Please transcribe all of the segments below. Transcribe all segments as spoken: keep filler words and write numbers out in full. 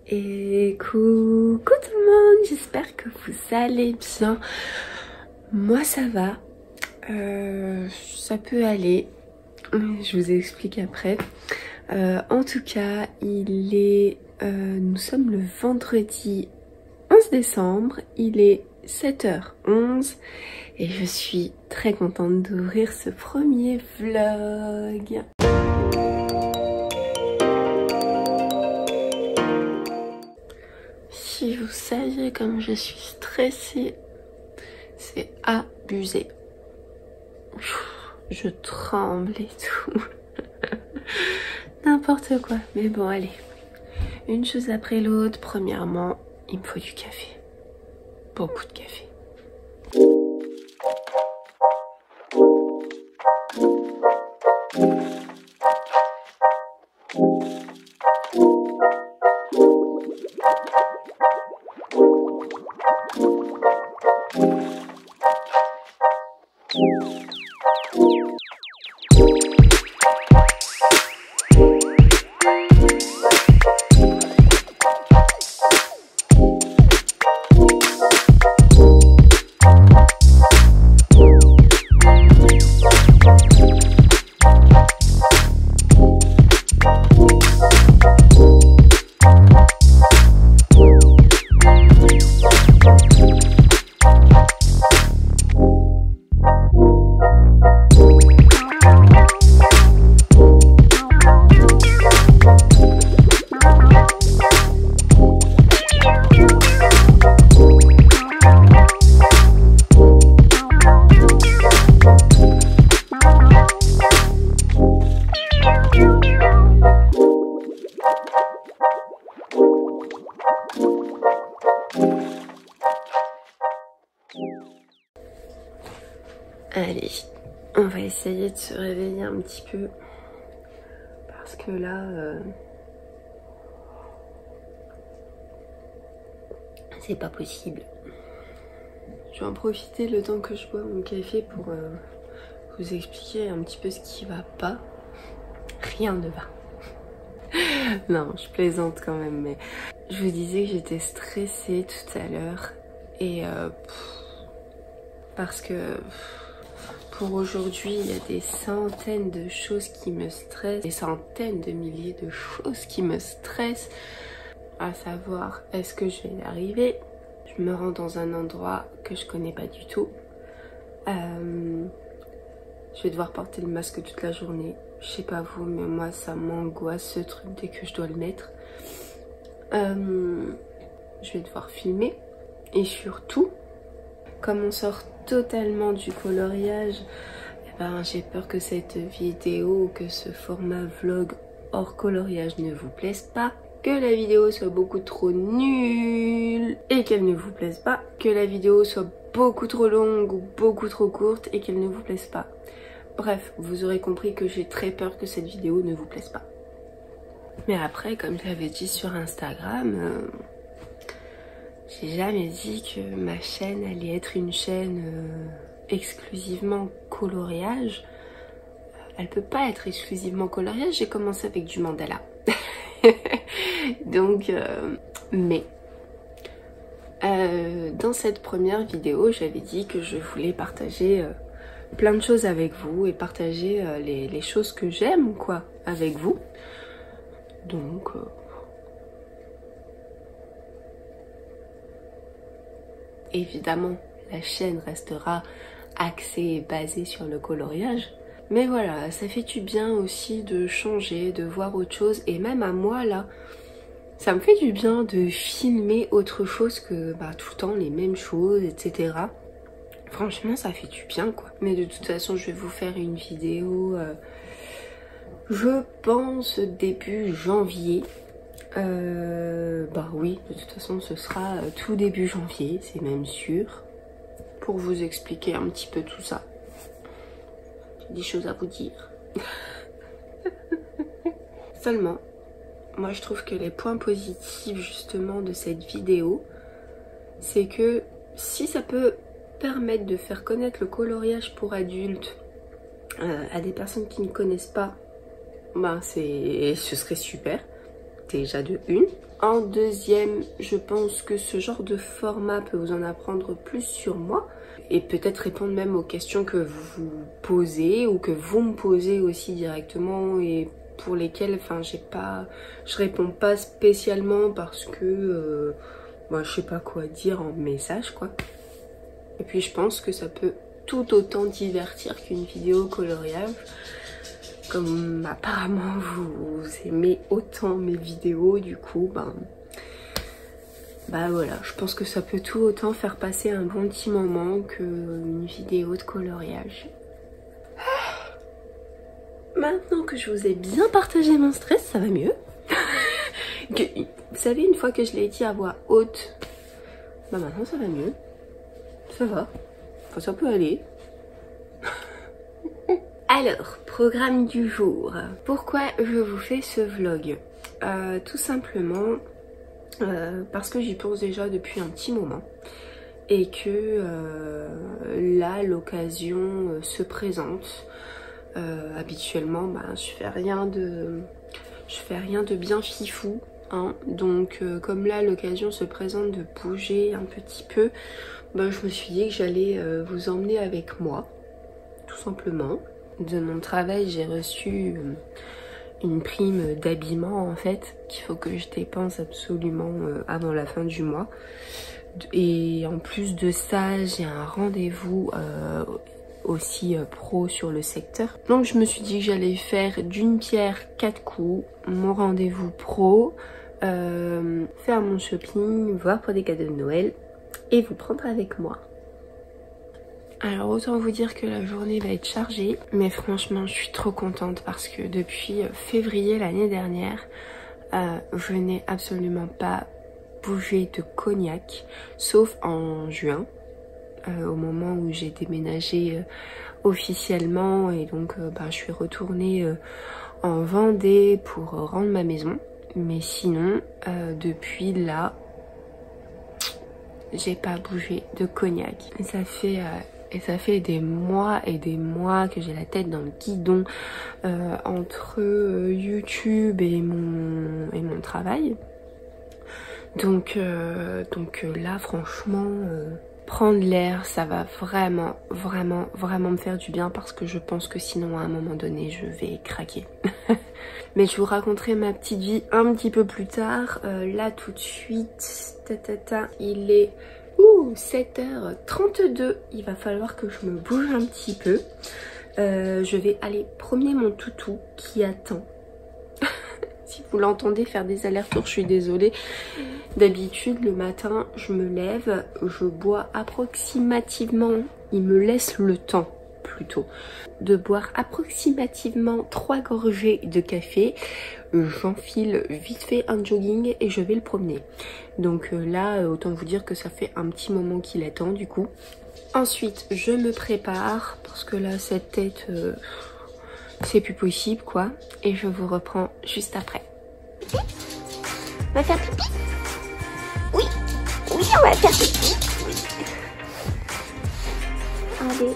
Et coucou tout le monde, j'espère que vous allez bien. Moi ça va, euh, ça peut aller, je vous explique après. Euh, en tout cas, il est, euh, nous sommes le vendredi onze décembre, il est sept heures onze et je suis très contente d'ouvrir ce premier vlog. Si vous saviez comme je suis stressée, c'est abusé. Je tremble et tout. N'importe quoi. Mais bon, allez. Une chose après l'autre. Premièrement, il me faut du café. Beaucoup de café. Allez, on va essayer de se réveiller un petit peu parce que là, euh, c'est pas possible. Je vais en profiter le temps que je bois mon café pour euh, vous expliquer un petit peu ce qui va pas. Rien ne va. Non, je plaisante quand même, mais je vous disais que j'étais stressée tout à l'heure et euh, pff, parce que pff, pour aujourd'hui, il y a des centaines de choses qui me stressent, des centaines de milliers de choses qui me stressent, à savoir, est-ce que je vais y arriver? Je me rends dans un endroit que je connais pas du tout. Euh, je vais devoir porter le masque toute la journée. Je sais pas vous, mais moi, ça m'angoisse ce truc dès que je dois le mettre. Euh, je vais devoir filmer. Et surtout, comme on sort totalement du coloriage, eh ben, j'ai peur que cette vidéo, que ce format vlog hors coloriage ne vous plaise pas, que la vidéo soit beaucoup trop nulle et qu'elle ne vous plaise pas, que la vidéo soit beaucoup trop longue ou beaucoup trop courte et qu'elle ne vous plaise pas. Bref, vous aurez compris que j'ai très peur que cette vidéo ne vous plaise pas. Mais après, comme j'avais dit sur Instagram, euh, j'ai jamais dit que ma chaîne allait être une chaîne euh, exclusivement coloriage. Elle peut pas être exclusivement coloriage, j'ai commencé avec du mandala. Donc, euh, mais euh, dans cette première vidéo, j'avais dit que je voulais partager euh, plein de choses avec vous et partager euh, les, les choses que j'aime, quoi, avec vous. Donc... Euh, évidemment, la chaîne restera axée et basée sur le coloriage. Mais voilà, ça fait du bien aussi de changer, de voir autre chose. Et même à moi, là, ça me fait du bien de filmer autre chose que bah, tout le temps les mêmes choses, et cetera. Franchement, ça fait du bien, quoi. Mais de toute façon, je vais vous faire une vidéo, euh, je pense, début janvier. Euh, bah oui, de toute façon ce sera tout début janvier, c'est même sûr, pour vous expliquer un petit peu tout ça. J'ai des choses à vous dire. Seulement, moi je trouve que les points positifs justement de cette vidéo, c'est que si ça peut permettre de faire connaître le coloriage pour adultes euh, à des personnes qui ne connaissent pas, bah c'est, ce serait super. Déjà de une. En deuxième, je pense que ce genre de format peut vous en apprendre plus sur moi et peut-être répondre même aux questions que vous posez ou que vous me posez aussi directement et pour lesquelles, enfin, j'ai pas, je réponds pas spécialement parce que, euh, moi, je sais pas quoi dire en message, quoi. Et puis, je pense que ça peut tout autant divertir qu'une vidéo coloriage. Comme apparemment vous, vous aimez autant mes vidéos, du coup, ben, bah voilà, je pense que ça peut tout autant faire passer un bon petit moment qu'une vidéo de coloriage. Maintenant que je vous ai bien partagé mon stress, ça va mieux. que, vous savez, une fois que je l'ai dit à voix haute, bah maintenant ça va mieux. Ça va. Enfin, ça peut aller. Alors, programme du jour. Pourquoi je vous fais ce vlog? euh, Tout simplement euh, parce que j'y pense déjà depuis un petit moment. Et que euh, là, l'occasion euh, se présente. Euh, habituellement, bah, je fais rien de, je fais rien de bien fifou, hein. Donc, euh, comme là, l'occasion se présente de bouger un petit peu, bah, je me suis dit que j'allais euh, vous emmener avec moi, tout simplement. De mon travail, j'ai reçu euh, une prime d'habillement en fait, qu'il faut que je dépense absolument euh, avant la fin du mois. Et en plus de ça, j'ai un rendez-vous euh, aussi euh, pro sur le secteur. Donc je me suis dit que j'allais faire d'une pierre quatre coups, mon rendez-vous pro, euh, faire mon shopping, voir pour des cadeaux de Noël et vous prendre avec moi. Alors autant vous dire que la journée va être chargée, mais franchement je suis trop contente parce que depuis février l'année dernière, euh, je n'ai absolument pas bougé de Cognac, sauf en juin. Euh, au moment où j'ai déménagé euh, officiellement et donc euh, bah, je suis retournée euh, en Vendée pour euh, rendre ma maison, mais sinon euh, depuis là j'ai pas bougé de Cognac. Et ça fait euh, et ça fait des mois et des mois que j'ai la tête dans le guidon euh, entre euh, YouTube et mon et mon travail. Donc euh, donc euh, là franchement euh, prendre l'air, ça va vraiment, vraiment, vraiment me faire du bien parce que je pense que sinon à un moment donné, je vais craquer. Mais je vous raconterai ma petite vie un petit peu plus tard. Euh, là, tout de suite, ta, ta, ta, il est ouh, sept heures trente-deux. Il va falloir que je me bouge un petit peu. Euh, je vais aller promener mon toutou qui attend. Si vous l'entendez faire des allers-retours, je suis désolée. D'habitude, le matin, je me lève, je bois approximativement, il me laisse le temps plutôt, de boire approximativement trois gorgées de café. J'enfile vite fait un jogging et je vais le promener. Donc euh, là, autant vous dire que ça fait un petit moment qu'il attend du coup. Ensuite, je me prépare parce que là, cette tête... Euh, c'est plus possible quoi, et je vous reprends juste après. On va faire pipi. Oui, oui, on va faire pipi. Allez,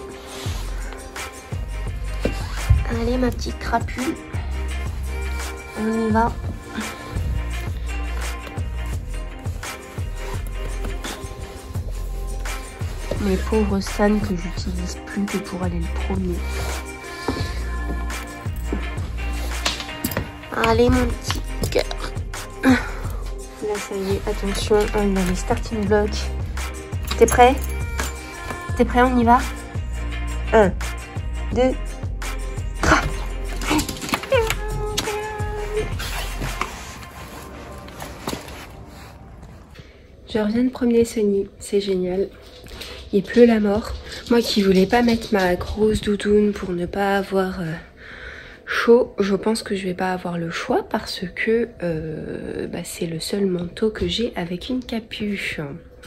allez ma petite crapule, on y va. Mes pauvres Stan que j'utilise plus que pour aller le promener. Allez mon petit cœur. Là ça y est, attention, on est dans les starting blocks. T'es prêt? T'es prêt, on y va? Un, deux, trois. Je reviens de promener Sonny, c'est génial. Il pleut la mort. Moi qui voulais pas mettre ma grosse doudoune pour ne pas avoir... Euh, chaud, je pense que je vais pas avoir le choix parce que euh, bah, c'est le seul manteau que j'ai avec une capuche.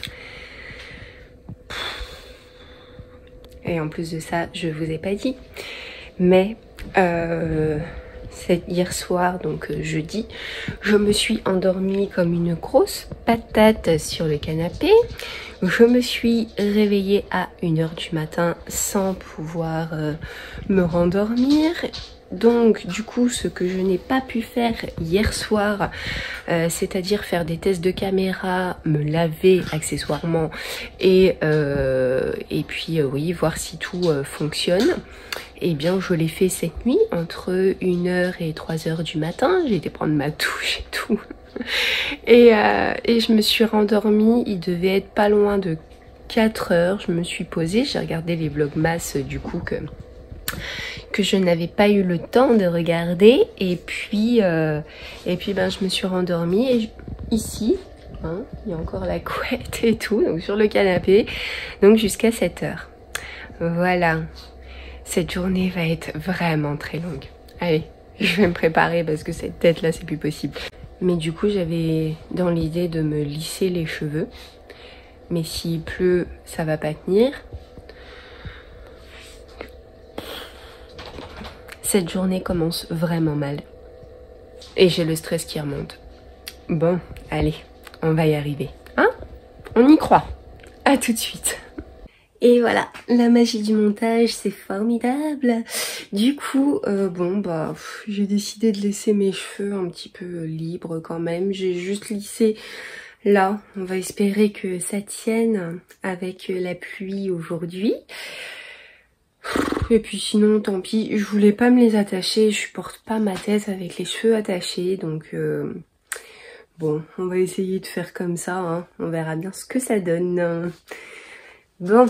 Et en plus de ça, je vous ai pas dit, mais euh, c'est hier soir, donc euh, jeudi, je me suis endormie comme une grosse patate sur le canapé. Je me suis réveillée à une heure du matin sans pouvoir euh, me rendormir. donc du coup ce que je n'ai pas pu faire hier soir, euh, c'est-à-dire faire des tests de caméra, me laver accessoirement et, euh, et puis euh, oui, voir si tout euh, fonctionne. Et eh bien je l'ai fait cette nuit entre une heure et trois heures du matin. J'ai été prendre ma douche et tout. Et, euh, et je me suis rendormie, il devait être pas loin de quatre heures. Je me suis posée, j'ai regardé les vlogmas du coup que, que je n'avais pas eu le temps de regarder. Et puis, euh, et puis ben, je me suis rendormie et je, ici, hein, il y a encore la couette et tout, donc sur le canapé, donc jusqu'à sept heures. Voilà. Cette journée va être vraiment très longue. Allez, je vais me préparer parce que cette tête là c'est plus possible. Mais du coup j'avais dans l'idée de me lisser les cheveux. Mais s'il pleut ça va pas tenir. Cette journée commence vraiment mal. Et j'ai le stress qui remonte. Bon, allez, on va y arriver. Hein? On y croit. À tout de suite. Et voilà, la magie du montage, c'est formidable. Du coup, euh, bon, bah, j'ai décidé de laisser mes cheveux un petit peu libres quand même. J'ai juste lissé là. On va espérer que ça tienne avec la pluie aujourd'hui. Et puis sinon, tant pis, je voulais pas me les attacher. Je supporte pas ma tête avec les cheveux attachés. Donc, euh, bon, on va essayer de faire comme ça. Hein. On verra bien ce que ça donne. Bon,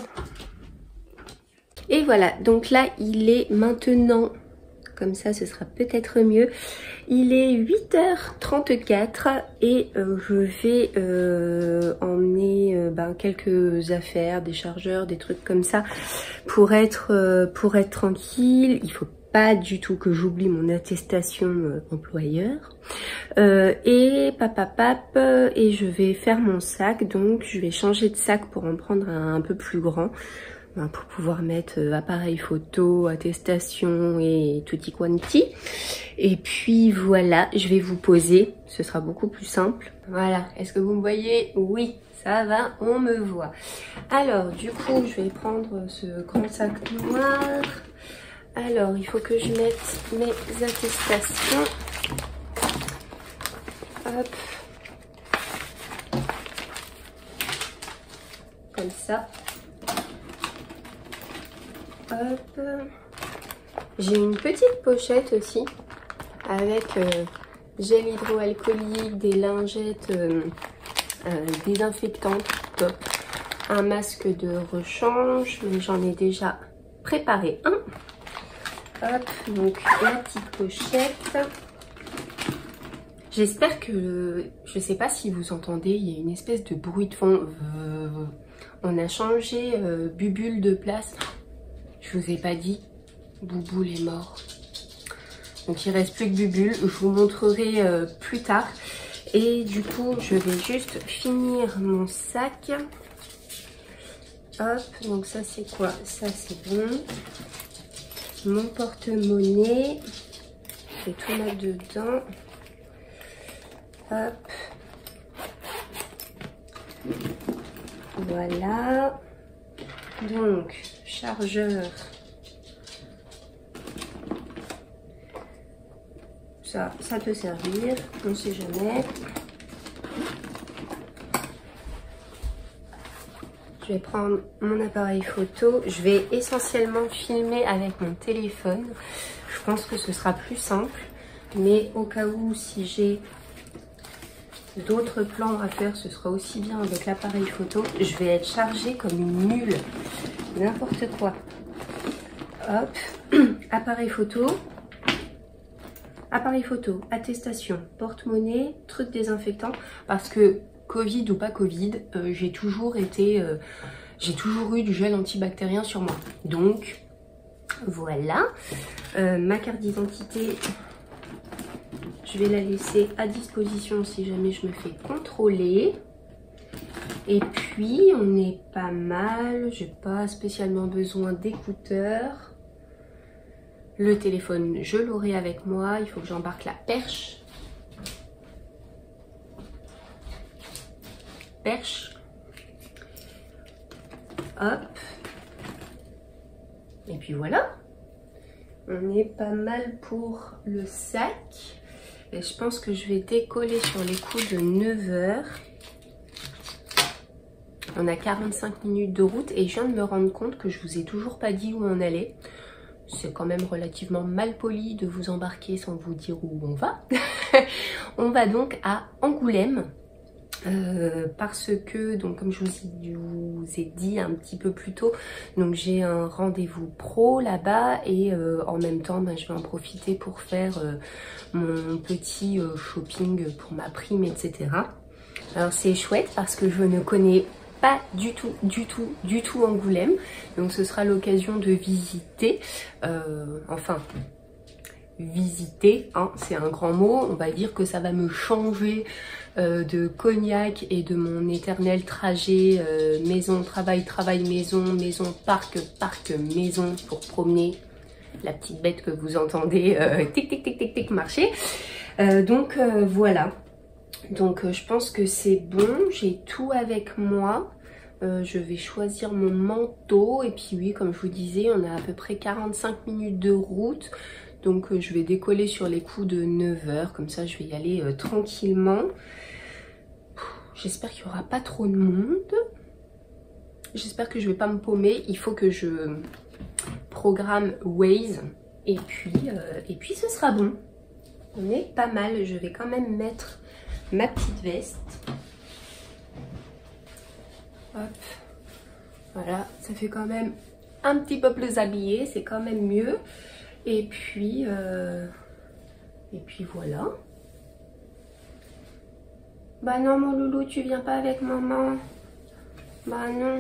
et voilà, donc là il est maintenant, comme ça ce sera peut-être mieux, il est huit heures trente-quatre et euh, je vais euh, emmener euh, ben, quelques affaires, des chargeurs, des trucs comme ça pour être, euh, pour être tranquille. Il faut pas du tout que j'oublie mon attestation euh, employeur. Euh, et papapap, et je vais faire mon sac, donc je vais changer de sac pour en prendre un, un peu plus grand, ben, pour pouvoir mettre euh, appareil photo, attestation et tutti quanti. Et puis voilà, je vais vous poser, ce sera beaucoup plus simple. Voilà, est-ce que vous me voyez? Oui, ça va, on me voit. Alors du coup, je vais prendre ce grand sac noir. Alors, il faut que je mette mes attestations. Hop. Comme ça. Hop. J'ai une petite pochette aussi avec euh, gel hydroalcoolique, des lingettes euh, euh, désinfectantes, top. Un masque de rechange, mais j'en ai déjà préparé un. Hop, donc la petite pochette. J'espère que, je sais pas si vous entendez, il y a une espèce de bruit de fond. On a changé euh, Bubule de place. Je vous ai pas dit, Bouboule est mort. Donc il reste plus que Bubule, je vous montrerai euh, plus tard. Et du coup, je vais juste finir mon sac. Hop, donc ça c'est quoi? Ça c'est bon. Mon porte-monnaie, je vais tout mettre dedans. Hop. Voilà. Donc, chargeur. Ça, ça peut servir, on ne sait jamais. Je vais prendre mon appareil photo. Je vais essentiellement filmer avec mon téléphone. Je pense que ce sera plus simple. Mais au cas où, si j'ai d'autres plans à faire, ce sera aussi bien avec l'appareil photo. Je vais être chargée comme une mule. N'importe quoi. Hop. Appareil photo. Appareil photo. Attestation. Porte-monnaie. Truc désinfectant. Parce que Covid ou pas Covid, euh, j'ai toujours été, euh, j'ai toujours eu du gel antibactérien sur moi. Donc, voilà. Euh, ma carte d'identité, je vais la laisser à disposition si jamais je me fais contrôler. Et puis, on est pas mal. J'ai pas spécialement besoin d'écouteurs. Le téléphone, je l'aurai avec moi. Il faut que j'embarque la perche. Perche. Hop. Et puis voilà. On est pas mal pour le sac. Et je pense que je vais décoller sur les coups de neuf heures. On a quarante-cinq minutes de route et je viens de me rendre compte que je vous ai toujours pas dit où on allait. C'est quand même relativement mal poli de vous embarquer sans vous dire où on va. On va donc à Angoulême. Euh, parce que, donc comme je vous, je vous ai dit un petit peu plus tôt, donc j'ai un rendez-vous pro là-bas et euh, en même temps ben, je vais en profiter pour faire euh, mon petit euh, shopping pour ma prime, et cetera. Alors c'est chouette parce que je ne connais pas du tout, du tout, du tout Angoulême, donc ce sera l'occasion de visiter, euh, enfin... visiter, hein, c'est un grand mot, on va dire que ça va me changer euh, de Cognac et de mon éternel trajet euh, maison, travail, travail, maison, maison, parc, parc, maison pour promener la petite bête que vous entendez euh, tic tic tic tic tic marcher. Euh, donc euh, voilà, donc euh, je pense que c'est bon, j'ai tout avec moi. Euh, je vais choisir mon manteau et puis oui, comme je vous disais, on a à peu près quarante-cinq minutes de route. Donc euh, je vais décoller sur les coups de neuf heures, comme ça je vais y aller euh, tranquillement. J'espère qu'il n'y aura pas trop de monde. J'espère que je ne vais pas me paumer. Il faut que je programme Waze et puis, euh, et puis ce sera bon. On est pas mal. Je vais quand même mettre ma petite veste. Hop. Voilà, ça fait quand même un petit peu plus habillé, c'est quand même mieux. Et puis, euh, et puis voilà. Bah non mon loulou, tu viens pas avec maman. Bah non.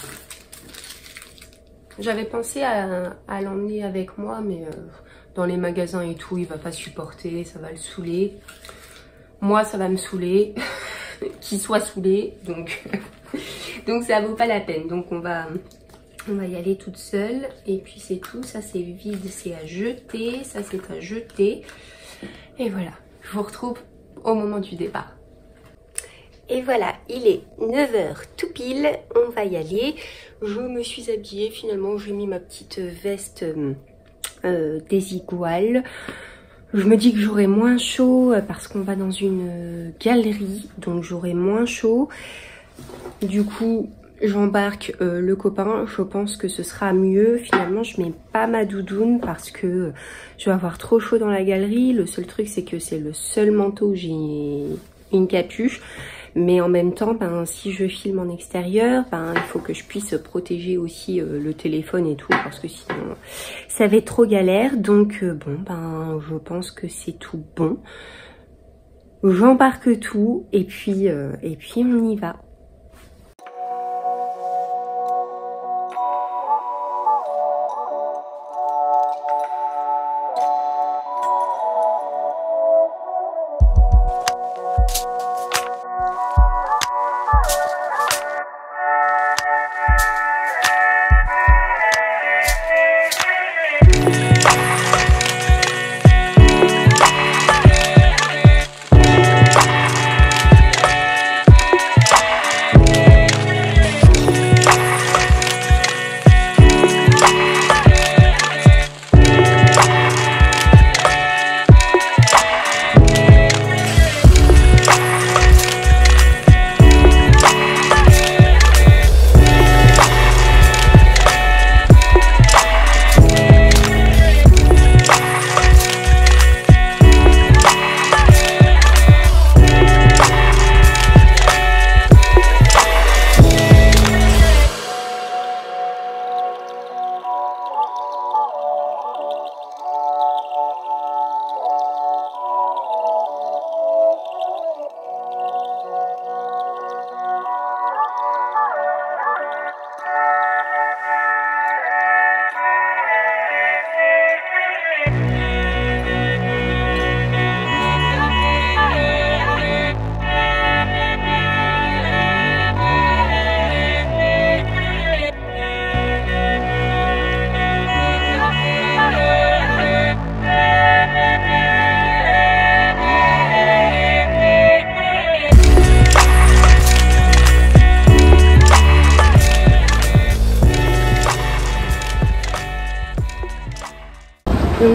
J'avais pensé à, à l'emmener avec moi, mais euh, dans les magasins et tout, il va pas supporter, ça va le saouler. Moi, ça va me saouler. Qu'il soit saoulé, donc, donc ça vaut pas la peine. Donc on va... On va y aller toute seule et puis c'est tout. Ça c'est vide, c'est à jeter. Ça c'est à jeter. Et voilà, je vous retrouve au moment du départ. Et voilà, il est neuf heures tout pile. On va y aller. Je me suis habillée. Finalement, j'ai mis ma petite veste euh, désiguale. Je me dis que j'aurai moins chaud parce qu'on va dans une galerie. Donc j'aurai moins chaud. Du coup... j'embarque euh, le copain, je pense que ce sera mieux. Finalement, je mets pas ma doudoune parce que je vais avoir trop chaud dans la galerie. Le seul truc, c'est que c'est le seul manteau où j'ai une capuche. Mais en même temps, ben, si je filme en extérieur, ben, il faut que je puisse protéger aussi euh, le téléphone et tout parce que sinon, ça va être trop galère. Donc, euh, bon, ben, je pense que c'est tout bon. J'embarque tout et puis, euh, et puis on y va.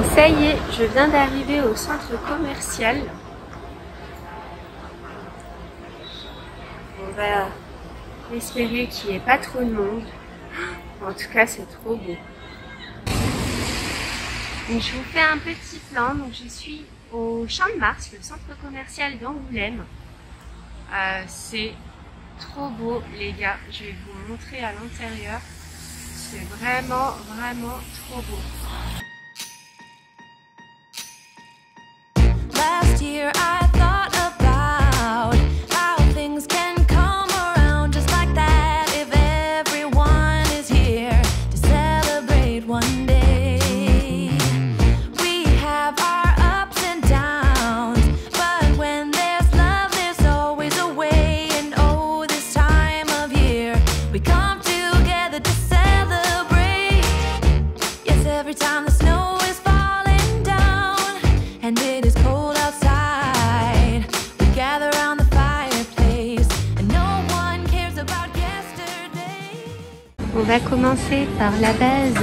Donc ça y est, je viens d'arriver au centre commercial. On va espérer qu'il n'y ait pas trop de monde. En tout cas, c'est trop beau. Donc, je vous fais un petit plan. Donc, je suis au Champ de Mars, le centre commercial d'Angoulême. Euh, c'est trop beau, les gars. Je vais vous montrer à l'intérieur. C'est vraiment, vraiment trop beau. Last year I thought about how things can come around just like that if everyone is here to celebrate one day. We have our ups and downs, but when there's love there's always a way. And oh, this time of year we come together to celebrate. Yes, every time the snow is falling down and it is cold, on va commencer par la base.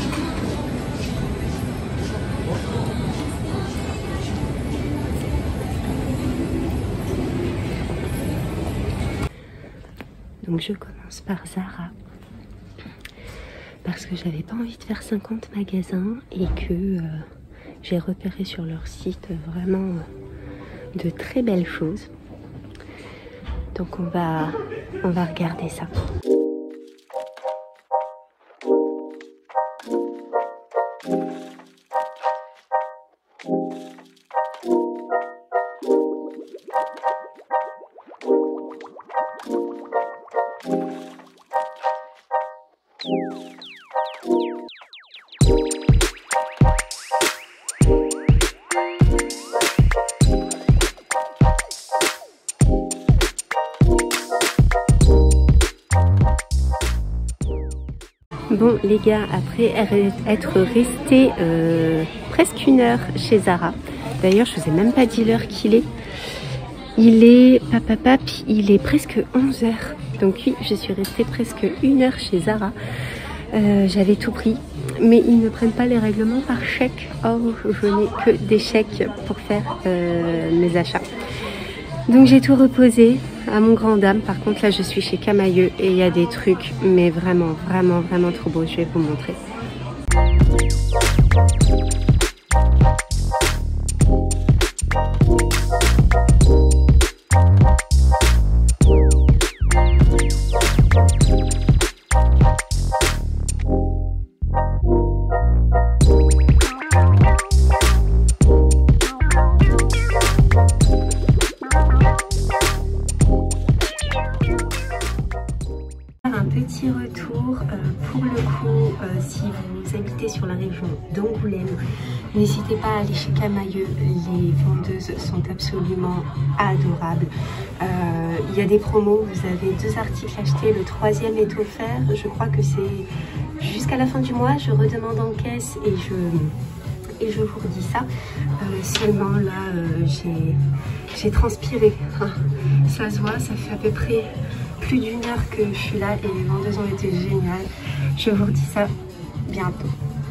Donc je commence par Zara parce que j'avais pas envie de faire cinquante magasins et que euh, j'ai repéré sur leur site vraiment de très belles choses. Donc on va, on va regarder ça. Bon les gars, après être resté euh, presque une heure chez Zara, d'ailleurs je vous ai même pas dit l'heure qu'il est, il est papapap, il est presque onze heures, donc oui je suis restée presque une heure chez Zara, euh, j'avais tout pris, mais ils ne prennent pas les règlements par chèque, or je n'ai que des chèques pour faire euh, mes achats. Donc j'ai tout reposé à mon grand dame. Par contre là je suis chez Camaïeu et il y a des trucs mais vraiment vraiment vraiment trop beaux, je vais vous montrer. Petit retour euh, pour le coup, euh, si vous habitez sur la région d'Angoulême, n'hésitez pas à aller chez Camaïeu, les vendeuses sont absolument adorables. Euh, il y a des promos, vous avez deux articles achetés, le troisième est offert, je crois que c'est jusqu'à la fin du mois, je redemande en caisse et je, et je vous redis ça. Euh, seulement là, euh, j'ai transpiré, enfin, ça se voit, ça fait à peu près plus d'une heure que je suis là et les vendeuses ont été géniales. Je vous redis ça bientôt.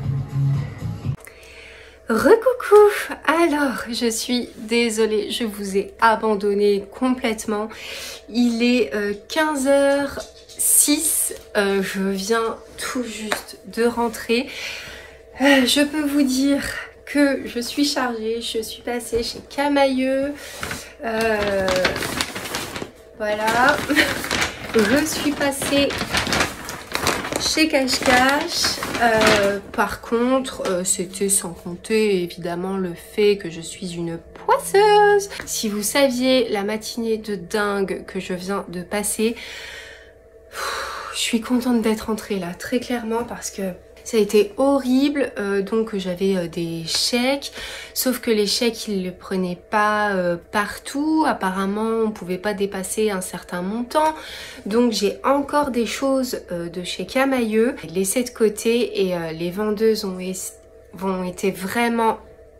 Recoucou! Alors, je suis désolée, je vous ai abandonné complètement. Il est euh, quinze heures six, euh, je viens tout juste de rentrer. Euh, je peux vous dire que je suis chargée, je suis passée chez Camaïeu. Euh, voilà. Je suis passée chez Cache Cache. Euh, par contre, euh, c'était sans compter évidemment le fait que je suis une poisseuse. Si vous saviez la matinée de dingue que je viens de passer, pff, je suis contente d'être rentrée là, très clairement, parce que ça a été horrible. Euh, donc j'avais euh, des chèques, sauf que les chèques ils ne les prenaient pas euh, partout. Apparemment on ne pouvait pas dépasser un certain montant. Donc j'ai encore des choses euh, de chez Camaïeu laissées de côté, et euh, les vendeuses ont, ont été vraiment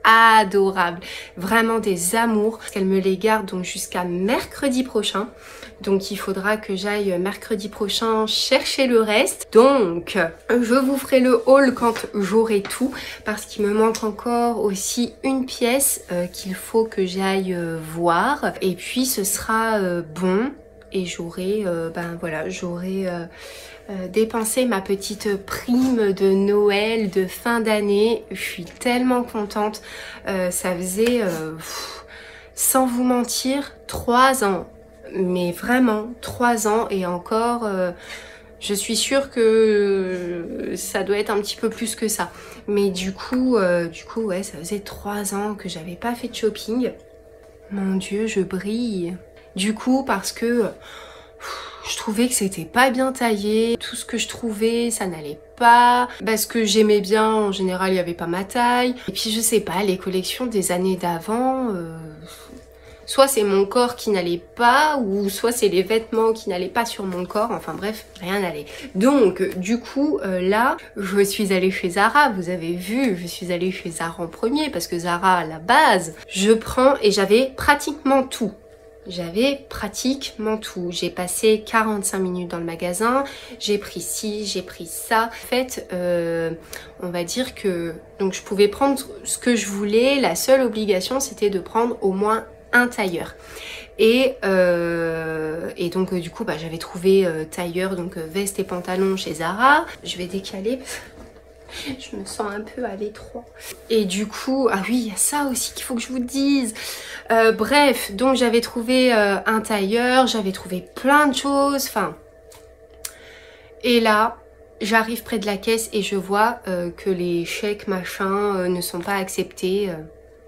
adorables, vraiment des amours. Elle me les garde donc jusqu'à mercredi prochain. Donc il faudra que j'aille mercredi prochain chercher le reste. Donc je vous ferai le haul quand j'aurai tout, parce qu'il me manque encore aussi une pièce euh, qu'il faut que j'aille euh, voir. Et puis ce sera euh, bon et j'aurai euh, ben voilà, j'aurai euh, euh, dépensé ma petite prime de Noël de fin d'année. Je suis tellement contente. Euh, ça faisait euh, pff, sans vous mentir trois ans. Mais vraiment, trois ans et encore, euh, je suis sûre que euh, ça doit être un petit peu plus que ça. Mais du coup, euh, du coup, ouais, ça faisait trois ans que j'avais pas fait de shopping. Mon Dieu, je brille. Du coup, parce que pff, je trouvais que c'était pas bien taillé. Tout ce que je trouvais, ça n'allait pas. Parce que j'aimais bien, en général, il n'y avait pas ma taille. Et puis, je sais pas, les collections des années d'avant... Euh, soit c'est mon corps qui n'allait pas, ou soit c'est les vêtements qui n'allaient pas sur mon corps, enfin bref, rien n'allait. Donc du coup, euh, là, je suis allée chez Zara, vous avez vu, je suis allée chez Zara en premier, parce que Zara, à la base, je prends et j'avais pratiquement tout. J'avais pratiquement tout. J'ai passé quarante-cinq minutes dans le magasin, j'ai pris ci, j'ai pris ça. En fait, euh, on va dire que donc je pouvais prendre ce que je voulais, la seule obligation c'était de prendre au moins un tailleur. Et, euh, et donc euh, du coup bah, j'avais trouvé euh, tailleur, donc euh, veste et pantalon chez Zara. Je vais décaler parce que je me sens un peu à l'étroit. Et du coup, ah oui, il y a ça aussi qu'il faut que je vous dise. Euh, bref, donc j'avais trouvé euh, un tailleur, j'avais trouvé plein de choses, enfin. Et là, j'arrive près de la caisse et je vois euh, que les chèques machin euh, ne sont pas acceptés. Euh.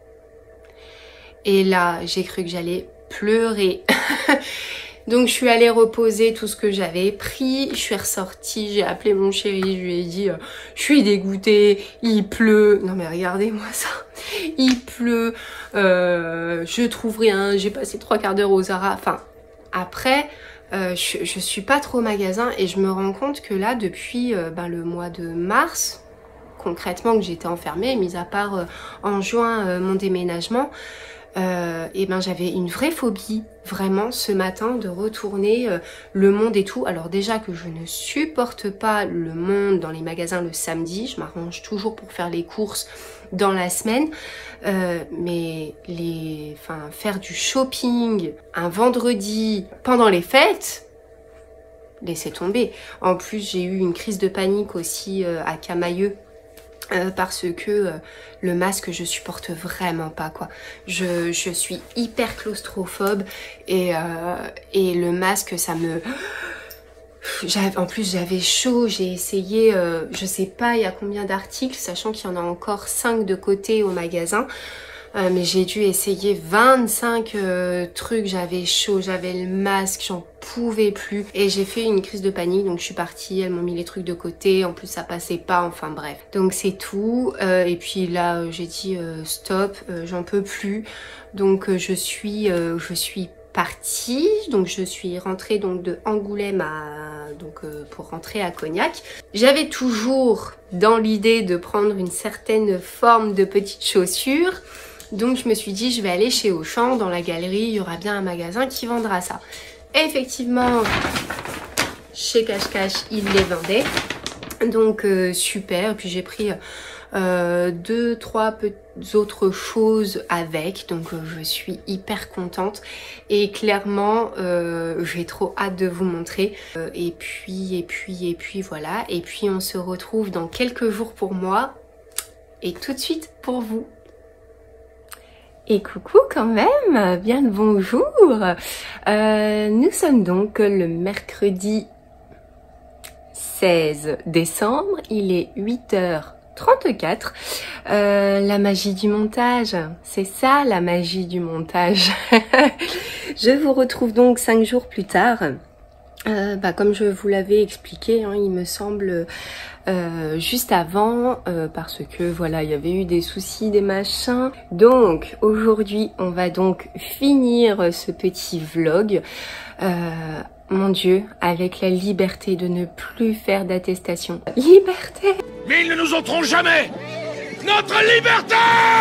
Et là, j'ai cru que j'allais pleurer. Donc je suis allée reposer tout ce que j'avais pris, je suis ressortie, j'ai appelé mon chéri, je lui ai dit euh, je suis dégoûtée, il pleut. Non mais regardez-moi ça, il pleut, euh, je trouve rien, j'ai passé trois quarts d'heure au Zara. Enfin après, euh, je, je suis pas trop au magasin et je me rends compte que là depuis euh, ben, le mois de mars, concrètement que j'étais enfermée, mis à part euh, en juin euh, mon déménagement, Euh, et ben j'avais une vraie phobie vraiment ce matin de retourner euh, le monde et tout. Alors déjà que je ne supporte pas le monde dans les magasins le samedi, je m'arrange toujours pour faire les courses dans la semaine, euh, mais les, enfin faire du shopping un vendredi pendant les fêtes, laissez tomber. En plus j'ai eu une crise de panique aussi euh, à Camailleux. Euh, parce que euh, le masque je supporte vraiment pas quoi. Je, je suis hyper claustrophobe et, euh, et le masque ça me... En plus j'avais chaud, j'ai essayé, euh, je sais pas il y a combien d'articles, sachant qu'il y en a encore cinq de côté au magasin. Euh, mais j'ai dû essayer vingt-cinq euh, trucs, j'avais chaud, j'avais le masque, j'en pouvais plus. Et j'ai fait une crise de panique, donc je suis partie, elles m'ont mis les trucs de côté, en plus ça passait pas, enfin bref. Donc c'est tout, euh, et puis là euh, j'ai dit euh, stop, euh, j'en peux plus. Donc euh, je suis, euh, je suis partie, donc je suis rentrée donc de Angoulême à, donc, euh, pour rentrer à Cognac. J'avais toujours dans l'idée de prendre une certaine forme de petites chaussures. Donc je me suis dit je vais aller chez Auchan, dans la galerie, il y aura bien un magasin qui vendra ça. Et effectivement, chez Cache Cache, ils les vendaient. Donc euh, super, et puis j'ai pris euh, deux, trois autres choses avec. Donc euh, je suis hyper contente. Et clairement, euh, j'ai trop hâte de vous montrer. Euh, et puis, et puis, et puis voilà. Et puis on se retrouve dans quelques jours pour moi. Et tout de suite pour vous. Et coucou quand même, bien le bonjour. Euh, nous sommes donc le mercredi seize décembre, il est huit heures trente-quatre. Euh, la magie du montage, c'est ça la magie du montage. Je vous retrouve donc cinq jours plus tard. Euh, bah, comme je vous l'avais expliqué, hein, il me semble euh, juste avant, euh, parce que voilà, il y avait eu des soucis, des machins. Donc aujourd'hui, on va donc finir ce petit vlog. Euh, mon Dieu, avec la liberté de ne plus faire d'attestation. Liberté! Mais ils ne nous ôteront jamais notre liberté.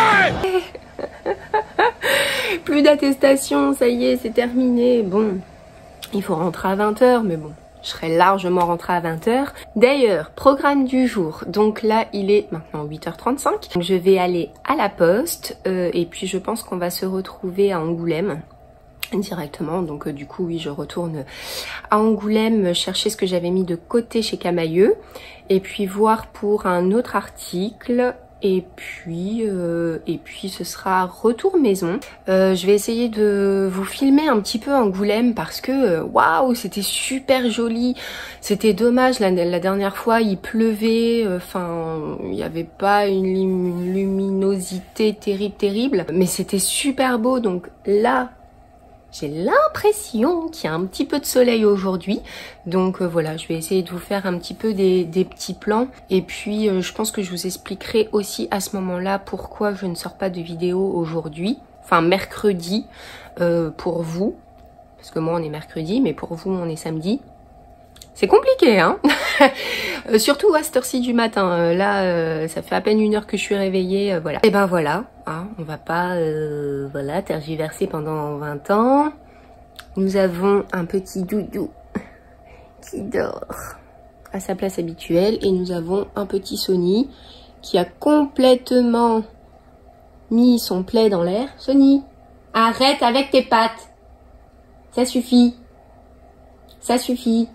Plus d'attestation, ça y est, c'est terminé. Bon, il faut rentrer à vingt heures, mais bon, je serai largement rentrée à vingt heures. D'ailleurs, programme du jour. Donc là, il est maintenant huit heures trente-cinq. Donc je vais aller à la poste euh, et puis je pense qu'on va se retrouver à Angoulême directement. Donc euh, du coup, oui, je retourne à Angoulême chercher ce que j'avais mis de côté chez Camaïeu et puis voir pour un autre article. Et puis, euh, et puis ce sera retour maison. Euh, je vais essayer de vous filmer un petit peu Angoulême parce que waouh, c'était super joli. C'était dommage, la, la dernière fois il pleuvait, enfin il n'y avait pas une, une luminosité terrible, terrible. Mais c'était super beau, donc là, j'ai l'impression qu'il y a un petit peu de soleil aujourd'hui. Donc euh, voilà, je vais essayer de vous faire un petit peu des, des petits plans. Et puis euh, je pense que je vous expliquerai aussi à ce moment-là pourquoi je ne sors pas de vidéo aujourd'hui. Enfin mercredi euh, pour vous. Parce que moi on est mercredi, mais pour vous on est samedi. C'est compliqué, hein. euh, surtout à cette heure-ci du matin. Euh, là, euh, ça fait à peine une heure que je suis réveillée. Euh, voilà. Et ben voilà, hein, on va pas euh, voilà, tergiverser pendant vingt ans. Nous avons un petit doudou qui dort à sa place habituelle. Et nous avons un petit Sony qui a complètement mis son plaid dans l'air. Sony, arrête avec tes pattes. Ça suffit. Ça suffit.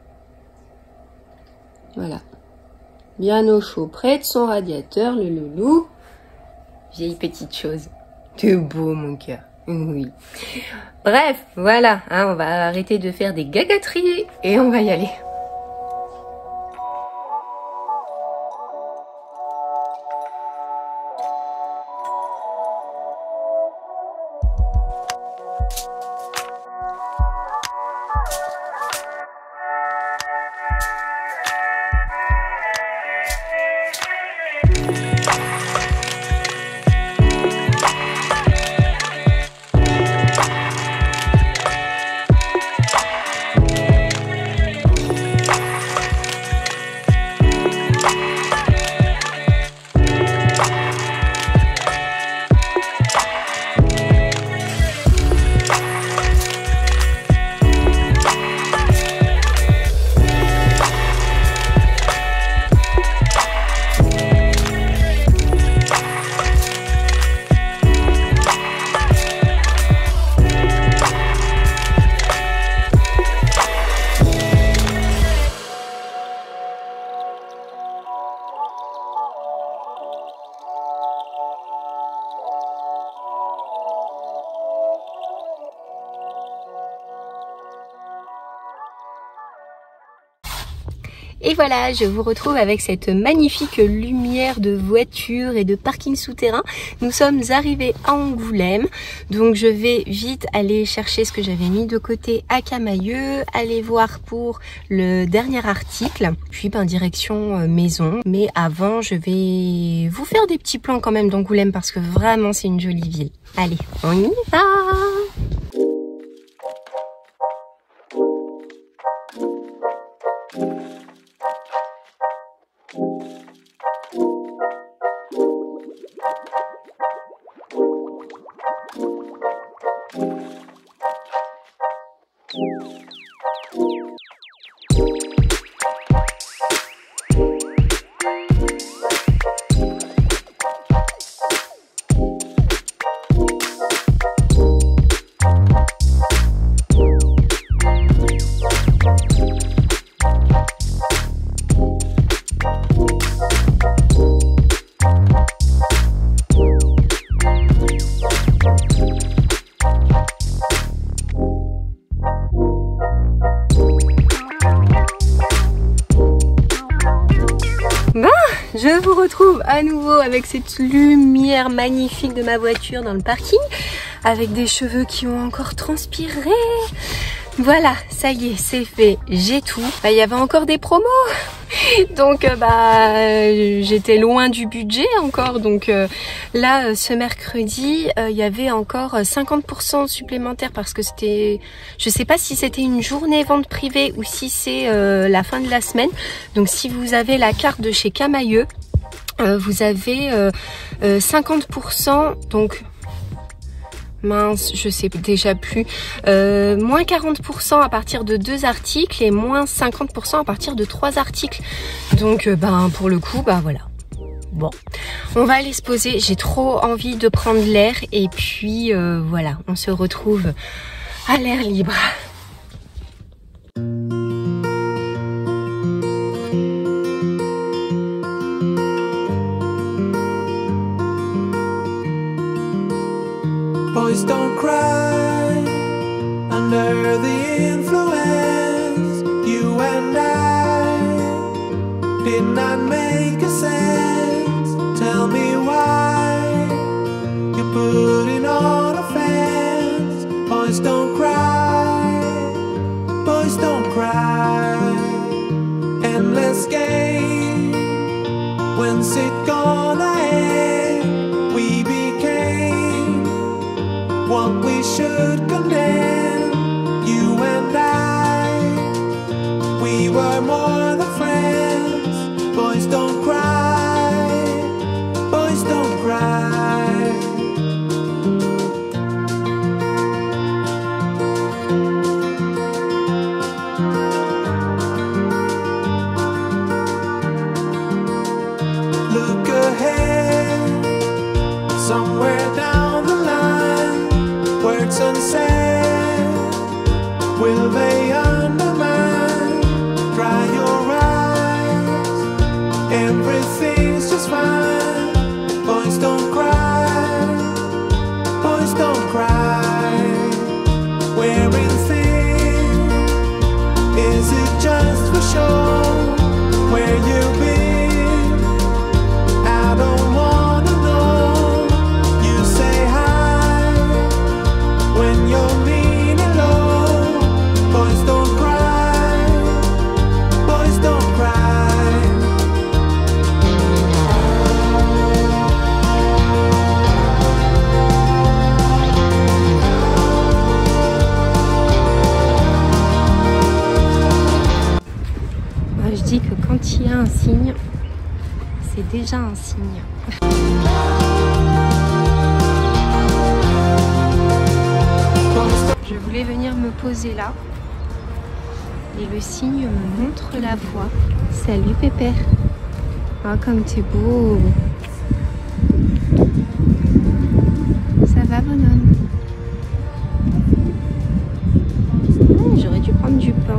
Voilà, bien au chaud, près de son radiateur, le loulou. Vieille petite chose. T'es beau, mon cœur. Oui. Bref, voilà, hein, on va arrêter de faire des gagateries et on va y aller. Et voilà, je vous retrouve avec cette magnifique lumière de voiture et de parking souterrain. Nous sommes arrivés à Angoulême, donc je vais vite aller chercher ce que j'avais mis de côté à Camaïeu, aller voir pour le dernier article, puis ben, direction euh, maison. Mais avant, je vais vous faire des petits plans quand même d'Angoulême parce que vraiment c'est une jolie ville. Allez, on y va! Je vous retrouve à nouveau avec cette lumière magnifique de ma voiture dans le parking, avec des cheveux qui ont encore transpiré. Voilà, ça y est, c'est fait, j'ai tout. Bah, il y avait encore des promos, donc euh, bah euh, j'étais loin du budget encore. Donc euh, là, ce mercredi, euh, il y avait encore cinquante pour cent supplémentaire parce que c'était, je sais pas si c'était une journée vente privée ou si c'est euh, la fin de la semaine. Donc si vous avez la carte de chez Camaïeu, euh, vous avez euh, euh, cinquante pour cent, donc mince, je sais déjà plus, euh, moins quarante pour cent à partir de deux articles et moins cinquante pour cent à partir de trois articles. Donc euh, ben pour le coup, bah voilà. Bon, on va aller se poser, j'ai trop envie de prendre l'air et puis euh, voilà, on se retrouve à l'air libre. Boys don't cry under the influence. You and I did not make a sense. Tell me why you're putting on offense. Boys don't cry, boys don't cry. Endless game, when's it gonna end? We became what we should condemn. You and I, we were more than friends. Boys don't cry, boys don't cry. Look ahead, somewhere down the line, words unsaid, will they undermine? Dry your eyes, everything's just fine. Boys don't cry, boys don't cry. Wearing thin, is it just for show? Where you been? I don't wanna know. You say hi when you're leaning low. Boys don't cry, boys don't cry. Moi, je dis que quand il y a un signe, c'est déjà un signe. Je voulais venir me poser là et le signe me montre la voie. Salut Pépère. Ah comme t'es beau. Ça va bonhomme? Ah, j'aurais dû prendre du pain.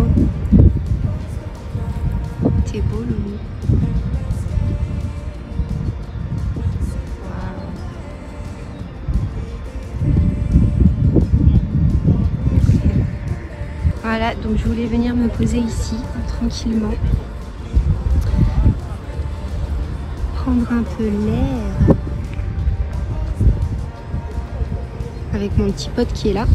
T'es beau Loulou. Voilà, donc je voulais venir me poser ici, tranquillement. Prendre un peu l'air. Avec mon petit pote qui est là.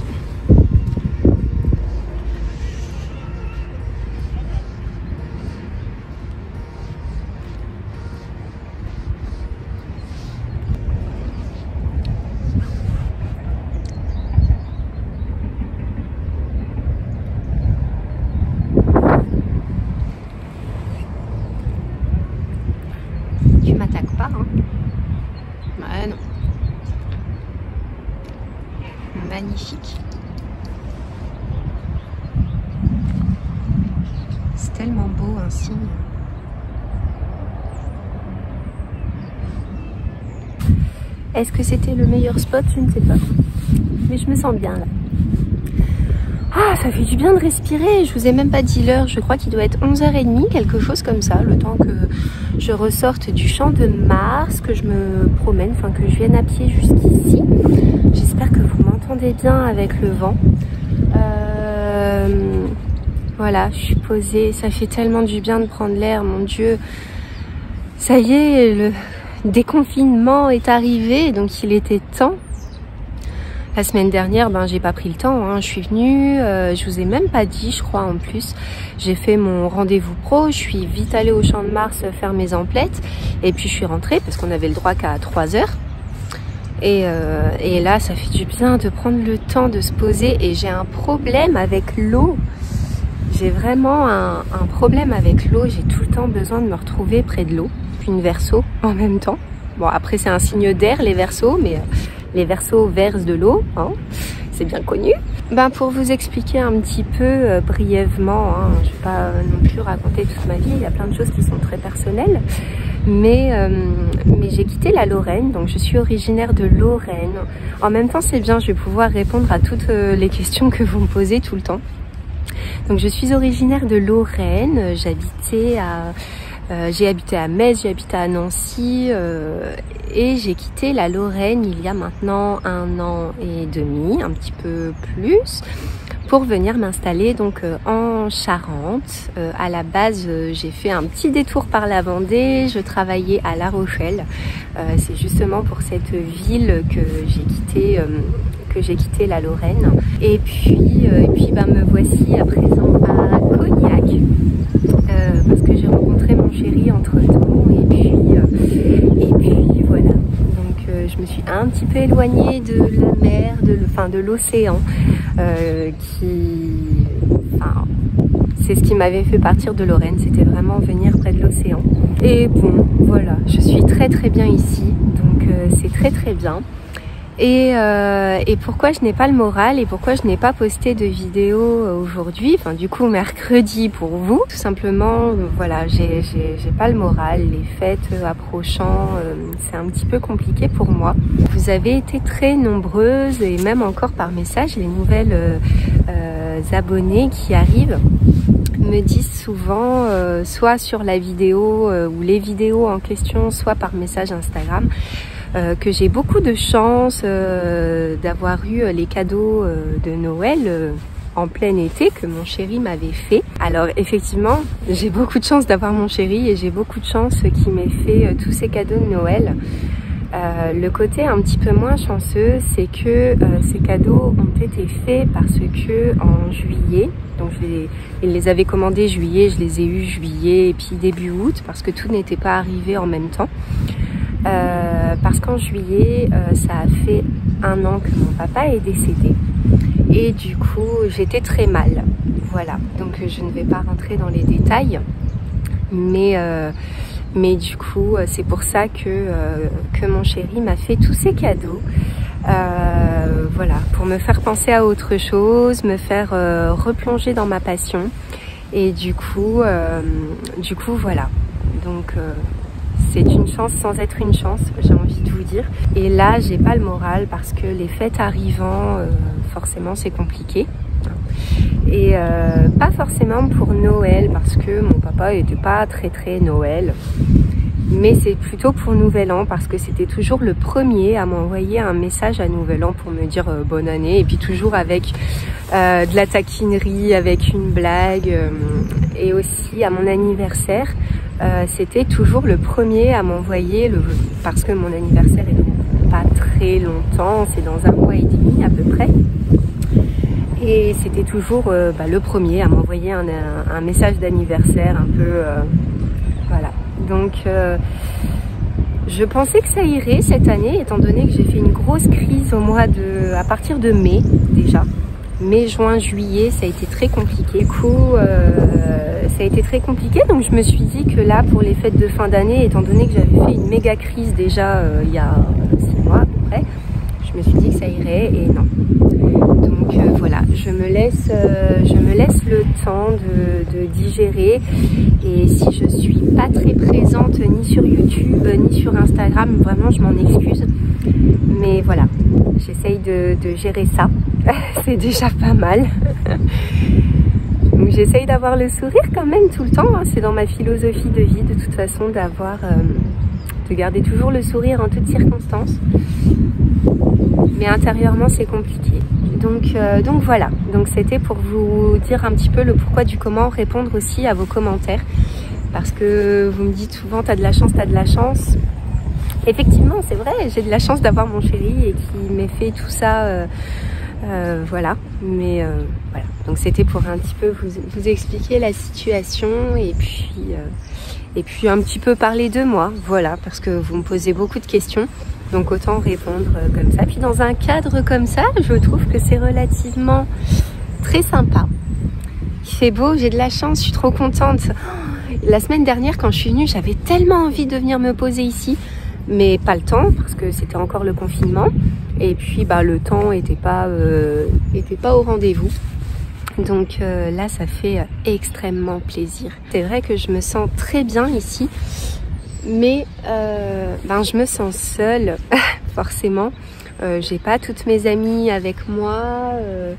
Tu m'attaques pas, hein? Bah non. Magnifique. C'est tellement beau un signe. Est-ce que c'était le meilleur spot? Je ne sais pas. Mais je me sens bien là. Ah, ça fait du bien de respirer. Je vous ai même pas dit l'heure. Je crois qu'il doit être onze heures trente, quelque chose comme ça. Le temps que je ressorte du champ de Mars, que je me promène, enfin que je vienne à pied jusqu'ici. J'espère que vous m'entendez bien avec le vent. Euh, voilà, je suis posée. Ça fait tellement du bien de prendre l'air, mon Dieu. Ça y est, le déconfinement est arrivé, donc il était temps. La semaine dernière, ben j'ai pas pris le temps, hein. Je suis venue, euh, je vous ai même pas dit, je crois en plus. J'ai fait mon rendez-vous pro, je suis vite allée au champ de Mars faire mes emplettes et puis je suis rentrée parce qu'on avait le droit qu'à trois heures. Et, euh, et là, ça fait du bien de prendre le temps de se poser et j'ai un problème avec l'eau. j'ai vraiment un, un problème avec l'eau. J'ai tout le temps besoin de me retrouver près de l'eau. Une verso en même temps. Bon, après c'est un signe d'air les versos, mais les versos versent de l'eau, hein, c'est bien connu. Ben, pour vous expliquer un petit peu euh, brièvement, hein, je ne vais pas non plus raconter toute ma vie, il y a plein de choses qui sont très personnelles, mais, euh, mais j'ai quitté la Lorraine, donc je suis originaire de Lorraine. En même temps c'est bien, je vais pouvoir répondre à toutes euh, les questions que vous me posez tout le temps. Donc je suis originaire de Lorraine, j'habitais à... Euh, j'ai habité à Metz, j'ai habité à Nancy euh, et j'ai quitté la Lorraine il y a maintenant un an et demi, un petit peu plus, pour venir m'installer donc euh, en Charente. Euh, à la base, euh, j'ai fait un petit détour par la Vendée, je travaillais à La Rochelle. Euh, C'est justement pour cette ville que j'ai quitté, euh, que j'ai quitté la Lorraine. Et puis, euh, et puis bah, me voici à présent à Cognac. Euh, parce que j'ai rencontré mon chéri entre temps et puis, euh, et puis voilà, donc euh, je me suis un petit peu éloignée de la mer, de, enfin, de l'océan euh, qui, enfin, c'est ce qui m'avait fait partir de Lorraine, c'était vraiment venir près de l'océan. Et bon, voilà, je suis très très bien ici, donc euh, c'est très très bien. Et, euh, et pourquoi je n'ai pas le moral et pourquoi je n'ai pas posté de vidéo aujourd'hui, enfin du coup mercredi pour vous, tout simplement, euh, voilà, j'ai pas le moral, les fêtes approchant, euh, c'est un petit peu compliqué pour moi. Vous avez été très nombreuses et même encore par message, les nouvelles euh, euh, abonnées qui arrivent me disent souvent, euh, soit sur la vidéo euh, ou les vidéos en question, soit par message Instagram, Euh, que j'ai beaucoup de chance euh, d'avoir eu les cadeaux euh, de Noël euh, en plein été que mon chéri m'avait fait. Alors effectivement, j'ai beaucoup de chance d'avoir mon chéri et j'ai beaucoup de chance qu'il m'ait fait euh, tous ces cadeaux de Noël. Euh, le côté un petit peu moins chanceux, c'est que euh, ces cadeaux ont été faits parce que en juillet, donc je les, il les avait commandés juillet, je les ai eus juillet et puis début août parce que tout n'était pas arrivé en même temps. Euh, parce qu'en juillet, euh, ça a fait un an que mon papa est décédé et du coup j'étais très mal, voilà, donc je ne vais pas rentrer dans les détails, mais euh, mais du coup c'est pour ça que euh, que mon chéri m'a fait tous ces cadeaux, euh, voilà, pour me faire penser à autre chose, me faire euh, replonger dans ma passion, et du coup euh, du coup voilà, donc euh, c'est une chance sans être une chance, j'ai envie de vous dire. Et là, j'ai pas le moral parce que les fêtes arrivant, euh, forcément, c'est compliqué. Et euh, pas forcément pour Noël parce que mon papa était pas très très Noël. Mais c'est plutôt pour Nouvel An parce que c'était toujours le premier à m'envoyer un message à Nouvel An pour me dire euh, bonne année. Et puis toujours avec euh, de la taquinerie, avec une blague. Euh, et aussi à mon anniversaire. Euh, c'était toujours le premier à m'envoyer, le parce que mon anniversaire est pas très longtemps, c'est dans un mois et demi à peu près. Et c'était toujours euh, bah, le premier à m'envoyer un, un, un message d'anniversaire un peu... Euh, voilà. Donc euh, je pensais que ça irait cette année, étant donné que j'ai fait une grosse crise au mois de... à partir de mai déjà. Mai, juin, juillet, ça a été très compliqué. Du coup, euh, ça a été très compliqué. Donc, je me suis dit que là, pour les fêtes de fin d'année, étant donné que j'avais fait une méga crise déjà euh, il y a six mois à peu près, je me suis dit que ça irait et non. Donc euh, voilà, je me laisse, euh, je me laisse le temps de, de digérer. Et si je suis pas très présente ni sur YouTube ni sur Instagram, vraiment, je m'en excuse. Mais voilà, j'essaye de, de gérer ça. C'est déjà pas mal. Donc j'essaye d'avoir le sourire quand même tout le temps. Hein. C'est dans ma philosophie de vie de toute façon d'avoir, euh, de garder toujours le sourire en toutes circonstances. Mais intérieurement c'est compliqué. Donc, euh, donc voilà. Donc c'était pour vous dire un petit peu le pourquoi du comment, répondre aussi à vos commentaires. Parce que vous me dites souvent t'as de la chance, t'as de la chance. Effectivement c'est vrai, j'ai de la chance d'avoir mon chéri et qui m'ait fait tout ça. Euh, Euh, voilà, mais euh, voilà, donc c'était pour un petit peu vous, vous expliquer la situation et puis, euh, et puis un petit peu parler de moi, voilà, parce que vous me posez beaucoup de questions, donc autant répondre euh, comme ça. Puis dans un cadre comme ça, je trouve que c'est relativement très sympa. Il fait beau, j'ai de la chance, je suis trop contente. La semaine dernière, quand je suis venue, j'avais tellement envie de venir me poser ici, mais pas le temps, parce que c'était encore le confinement. Et puis, bah, le temps n'était pas, euh, était pas au rendez-vous. Donc euh, là, ça fait extrêmement plaisir. C'est vrai que je me sens très bien ici, mais euh, ben, je me sens seule, forcément. Euh, j'ai pas toutes mes amies avec moi. Euh,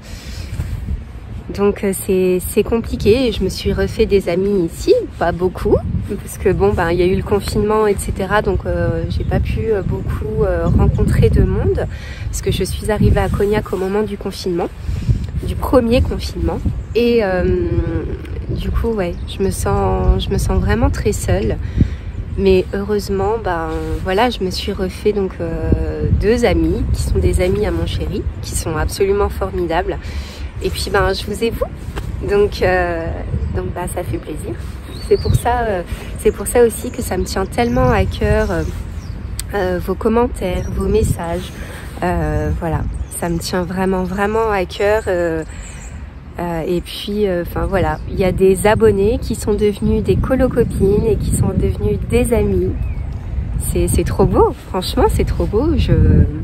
Donc c'est compliqué et je me suis refait des amis ici, pas beaucoup, parce que bon ben il y a eu le confinement et cetera. Donc euh, j'ai pas pu beaucoup euh, rencontrer de monde, parce que je suis arrivée à Cognac au moment du confinement, du premier confinement. Et euh, du coup ouais, je me sens, je me sens vraiment très seule. Mais heureusement, ben voilà, je me suis refait donc euh, deux amis qui sont des amis à mon chéri, qui sont absolument formidables. Et puis ben je vous ai vous, donc euh, donc bah ça fait plaisir. C'est pour ça, euh, c'est pour ça aussi que ça me tient tellement à cœur euh, euh, vos commentaires, vos messages. Euh, voilà, ça me tient vraiment vraiment à cœur. Euh, euh, et puis enfin euh, voilà, il y a des abonnés qui sont devenus des colocopines et qui sont devenus des amis. C'est c'est trop beau, franchement c'est trop beau. Je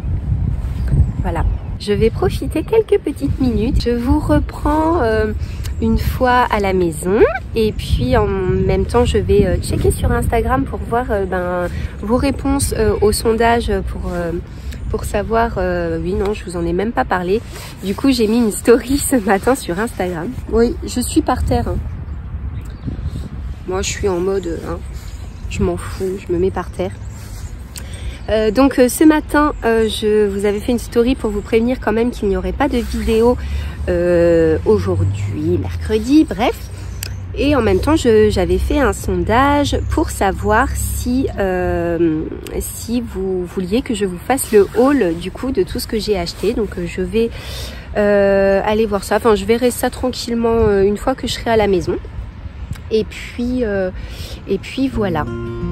voilà. Je vais profiter quelques petites minutes. Je vous reprends euh, une fois à la maison et puis en même temps je vais euh, checker sur Instagram pour voir euh, ben, vos réponses euh, au sondage pour, euh, pour savoir... Euh, oui, non, je vous en ai même pas parlé. Du coup, j'ai mis une story ce matin sur Instagram. Oui, je suis par terre. Hein. Moi, je suis en mode... Hein, je m'en fous, je me mets par terre. Euh, donc euh, ce matin, euh, je vous avais fait une story pour vous prévenir quand même qu'il n'y aurait pas de vidéo euh, aujourd'hui, mercredi, bref. Et en même temps, j'avais fait un sondage pour savoir si, euh, si vous vouliez que je vous fasse le haul du coup de tout ce que j'ai acheté. Donc euh, je vais euh, aller voir ça, enfin je verrai ça tranquillement euh, une fois que je serai à la maison. Et puis, euh, et puis voilà.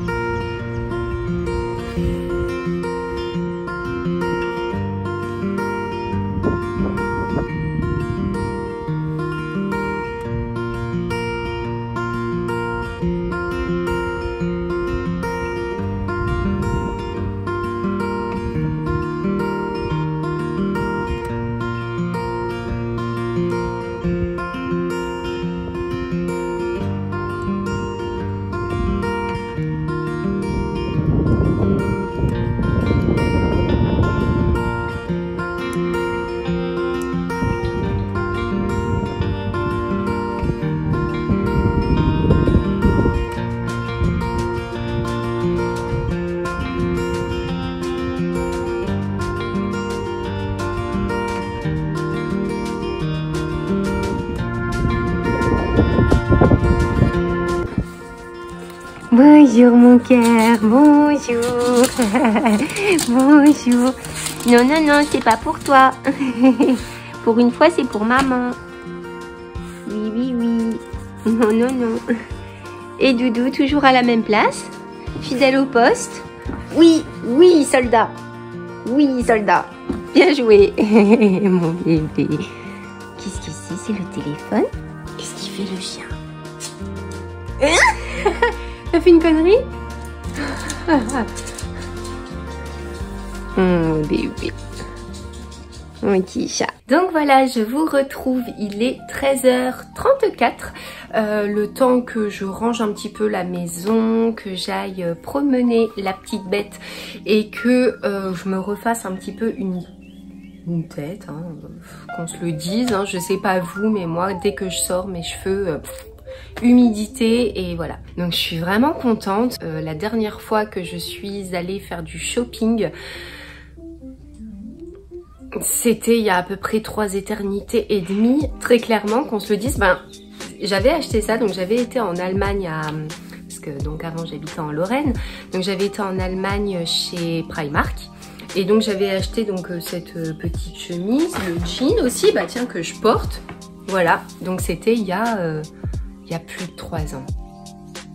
Bonjour mon cœur, bonjour, bonjour. Non, non, non, c'est pas pour toi. Pour une fois, c'est pour maman. Oui, oui, oui. Non, non, non. Et Doudou, toujours à la même place, fidèle au poste. Oui, oui, soldat. Oui, soldat. Bien joué, mon bébé. Qu'est-ce que c'est? C'est le téléphone? Qu'est-ce qu'il fait le chien? T'as fait une connerie? Oh bébé. Mon petit chat. Donc voilà, je vous retrouve, il est treize heures trente-quatre. Euh, le temps que je range un petit peu la maison, que j'aille promener la petite bête et que euh, je me refasse un petit peu une, une tête, hein, qu'on se le dise. Hein, je sais pas vous, mais moi, dès que je sors, mes cheveux... Euh, humidité et voilà. Donc je suis vraiment contente. Euh, la dernière fois que je suis allée faire du shopping, c'était il y a à peu près trois éternités et demie. Très clairement, qu'on se le dise, ben j'avais acheté ça, donc j'avais été en Allemagne à... Parce que donc avant j'habitais en Lorraine, donc j'avais été en Allemagne chez Primark. Et donc j'avais acheté donc cette petite chemise, le jean aussi, bah tiens, que je porte. Voilà, donc c'était il y a... Euh, il y a plus de trois ans.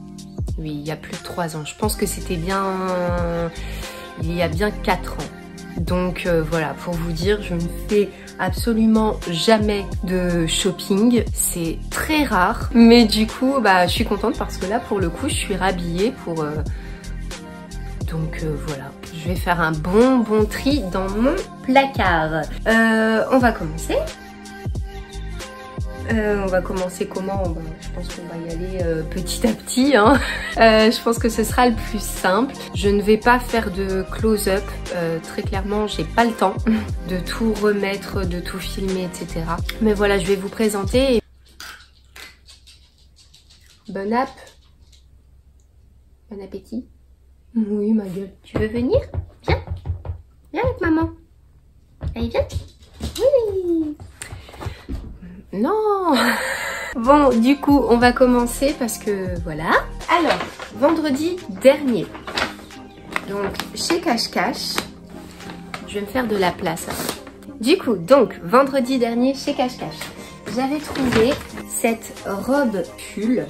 Oui, il y a plus de trois ans. Je pense que c'était bien... Il y a bien quatre ans. Donc euh, voilà, pour vous dire, je ne fais absolument jamais de shopping. C'est très rare. Mais du coup, bah, je suis contente parce que là, pour le coup, je suis rhabillée pour... Euh... Donc euh, voilà, je vais faire un bon bon tri dans mon placard. Euh, on va commencer. Euh, on va commencer comment? Bah, je pense qu'on va y aller euh, petit à petit. Hein. Euh, je pense que ce sera le plus simple. Je ne vais pas faire de close-up. Euh, très clairement, j'ai pas le temps de tout remettre, de tout filmer, et cetera. Mais voilà, je vais vous présenter. Bon app. Bon appétit. Oui, ma gueule. Tu veux venir? Viens. Viens avec maman. Allez, viens. Oui. Non. Bon, du coup, on va commencer parce que voilà. Alors, vendredi dernier, donc chez Cache Cache, je vais me faire de la place. Du coup, donc, vendredi dernier chez Cache Cache, j'avais trouvé cette robe pull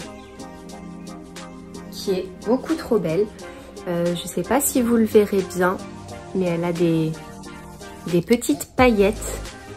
qui est beaucoup trop belle. Euh, je sais pas si vous le verrez bien, mais elle a des, des petites paillettes.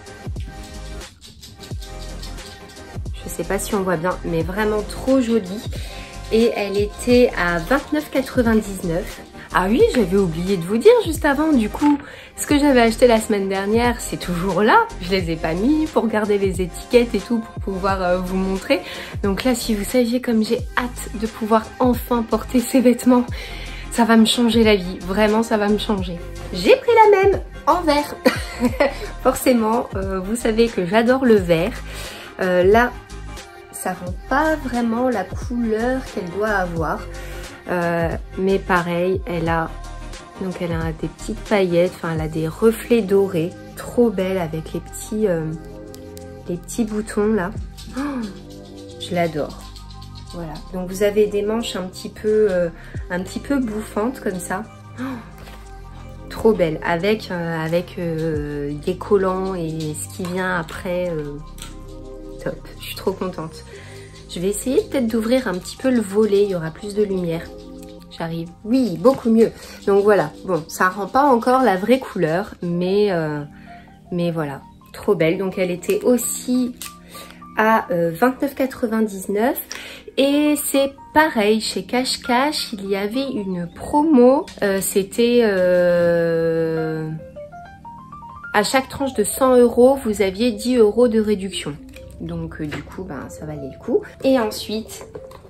Je sais pas si on voit bien, mais vraiment trop jolie. Et elle était à vingt-neuf quatre-vingt-dix-neuf. Ah oui, j'avais oublié de vous dire juste avant, du coup, ce que j'avais acheté la semaine dernière, c'est toujours là. Je les ai pas mis pour garder les étiquettes et tout, pour pouvoir euh, vous montrer. Donc là, si vous saviez comme j'ai hâte de pouvoir enfin porter ces vêtements, ça va me changer la vie. Vraiment, ça va me changer. J'ai pris la même en vert. Forcément, euh, vous savez que j'adore le vert. Euh, là, ça rend pas vraiment la couleur qu'elle doit avoir. Euh, mais pareil, elle a donc elle a des petites paillettes, enfin elle a des reflets dorés, trop belle avec les petits euh, les petits boutons là. Oh, je l'adore. Voilà. Donc vous avez des manches un petit peu euh, un petit peu bouffantes comme ça. Oh, trop belle avec euh, avec euh, des collants et ce qui vient après. Euh, top. Je suis trop contente. Je vais essayer peut-être d'ouvrir un petit peu le volet, il y aura plus de lumière. J'arrive. Oui, beaucoup mieux. Donc voilà, bon, ça rend pas encore la vraie couleur, mais, euh, mais voilà, trop belle. Donc elle était aussi à euh, vingt-neuf quatre-vingt-dix-neuf. Et c'est pareil, chez Cache Cache, il y avait une promo. Euh, C'était... Euh, à chaque tranche de cent euros, vous aviez dix euros de réduction. Donc euh, du coup, ben, ça valait le coup. Et ensuite,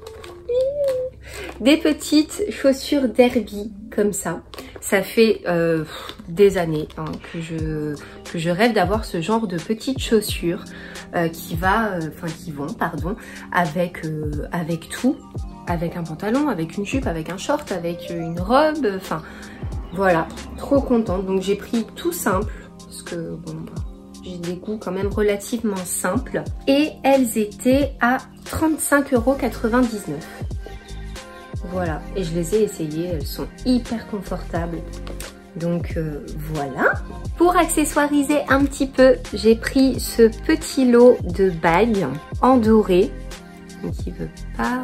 des petites chaussures derby comme ça. Ça fait euh, des années hein, que, je, que je rêve d'avoir ce genre de petites chaussures euh, qui, va, enfin, euh, qui vont pardon, avec, euh, avec tout. Avec un pantalon, avec une jupe, avec un short, avec une robe. Enfin, voilà, trop contente. Donc j'ai pris tout simple parce que bon... Bah, j'ai des goûts quand même relativement simples. Et elles étaient à trente-cinq euros quatre-vingt-dix-neuf. Voilà. Et je les ai essayées. Elles sont hyper confortables. Donc euh, voilà. Pour accessoiriser un petit peu, j'ai pris ce petit lot de bagues en doré. Donc il veut pas...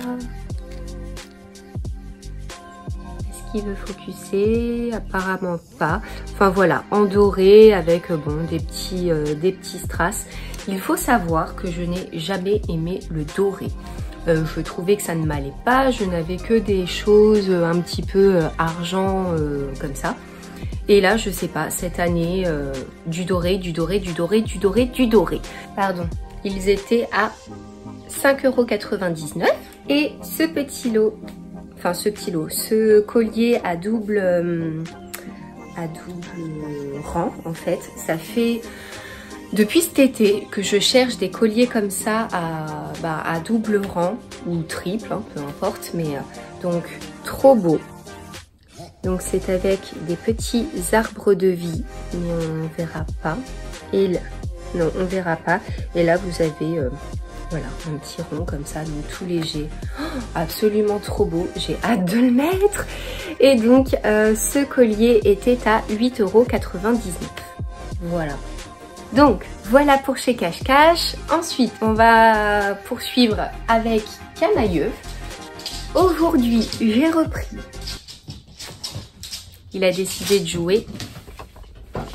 Qui veut focuser, apparemment pas. Enfin voilà, en doré avec bon des petits euh, des petits strass. Il faut savoir que je n'ai jamais aimé le doré. Euh, je trouvais que ça ne m'allait pas. Je n'avais que des choses un petit peu euh, argent euh, comme ça. Et là, je sais pas, cette année, euh, du doré, du doré, du doré, du doré, du doré. Pardon. Ils étaient à cinq euros quatre-vingt-dix-neuf. Et ce petit lot. Enfin, ce petit lot, ce collier à double, euh, à double rang, en fait, ça fait depuis cet été que je cherche des colliers comme ça à, bah, à double rang ou triple, hein, peu importe, mais euh, donc trop beau. Donc c'est avec des petits arbres de vie, mais on verra pas. Et là, non, on verra pas. Et là, vous avez... Euh, Voilà, un petit rond comme ça, donc tout léger. Oh, absolument trop beau, j'ai hâte de le mettre. Et donc, euh, ce collier était à huit euros quatre-vingt-dix-neuf. Voilà. Donc, voilà pour chez Cache Cache. Ensuite, on va poursuivre avec Camaïeu. Aujourd'hui, j'ai repris. Il a décidé de jouer.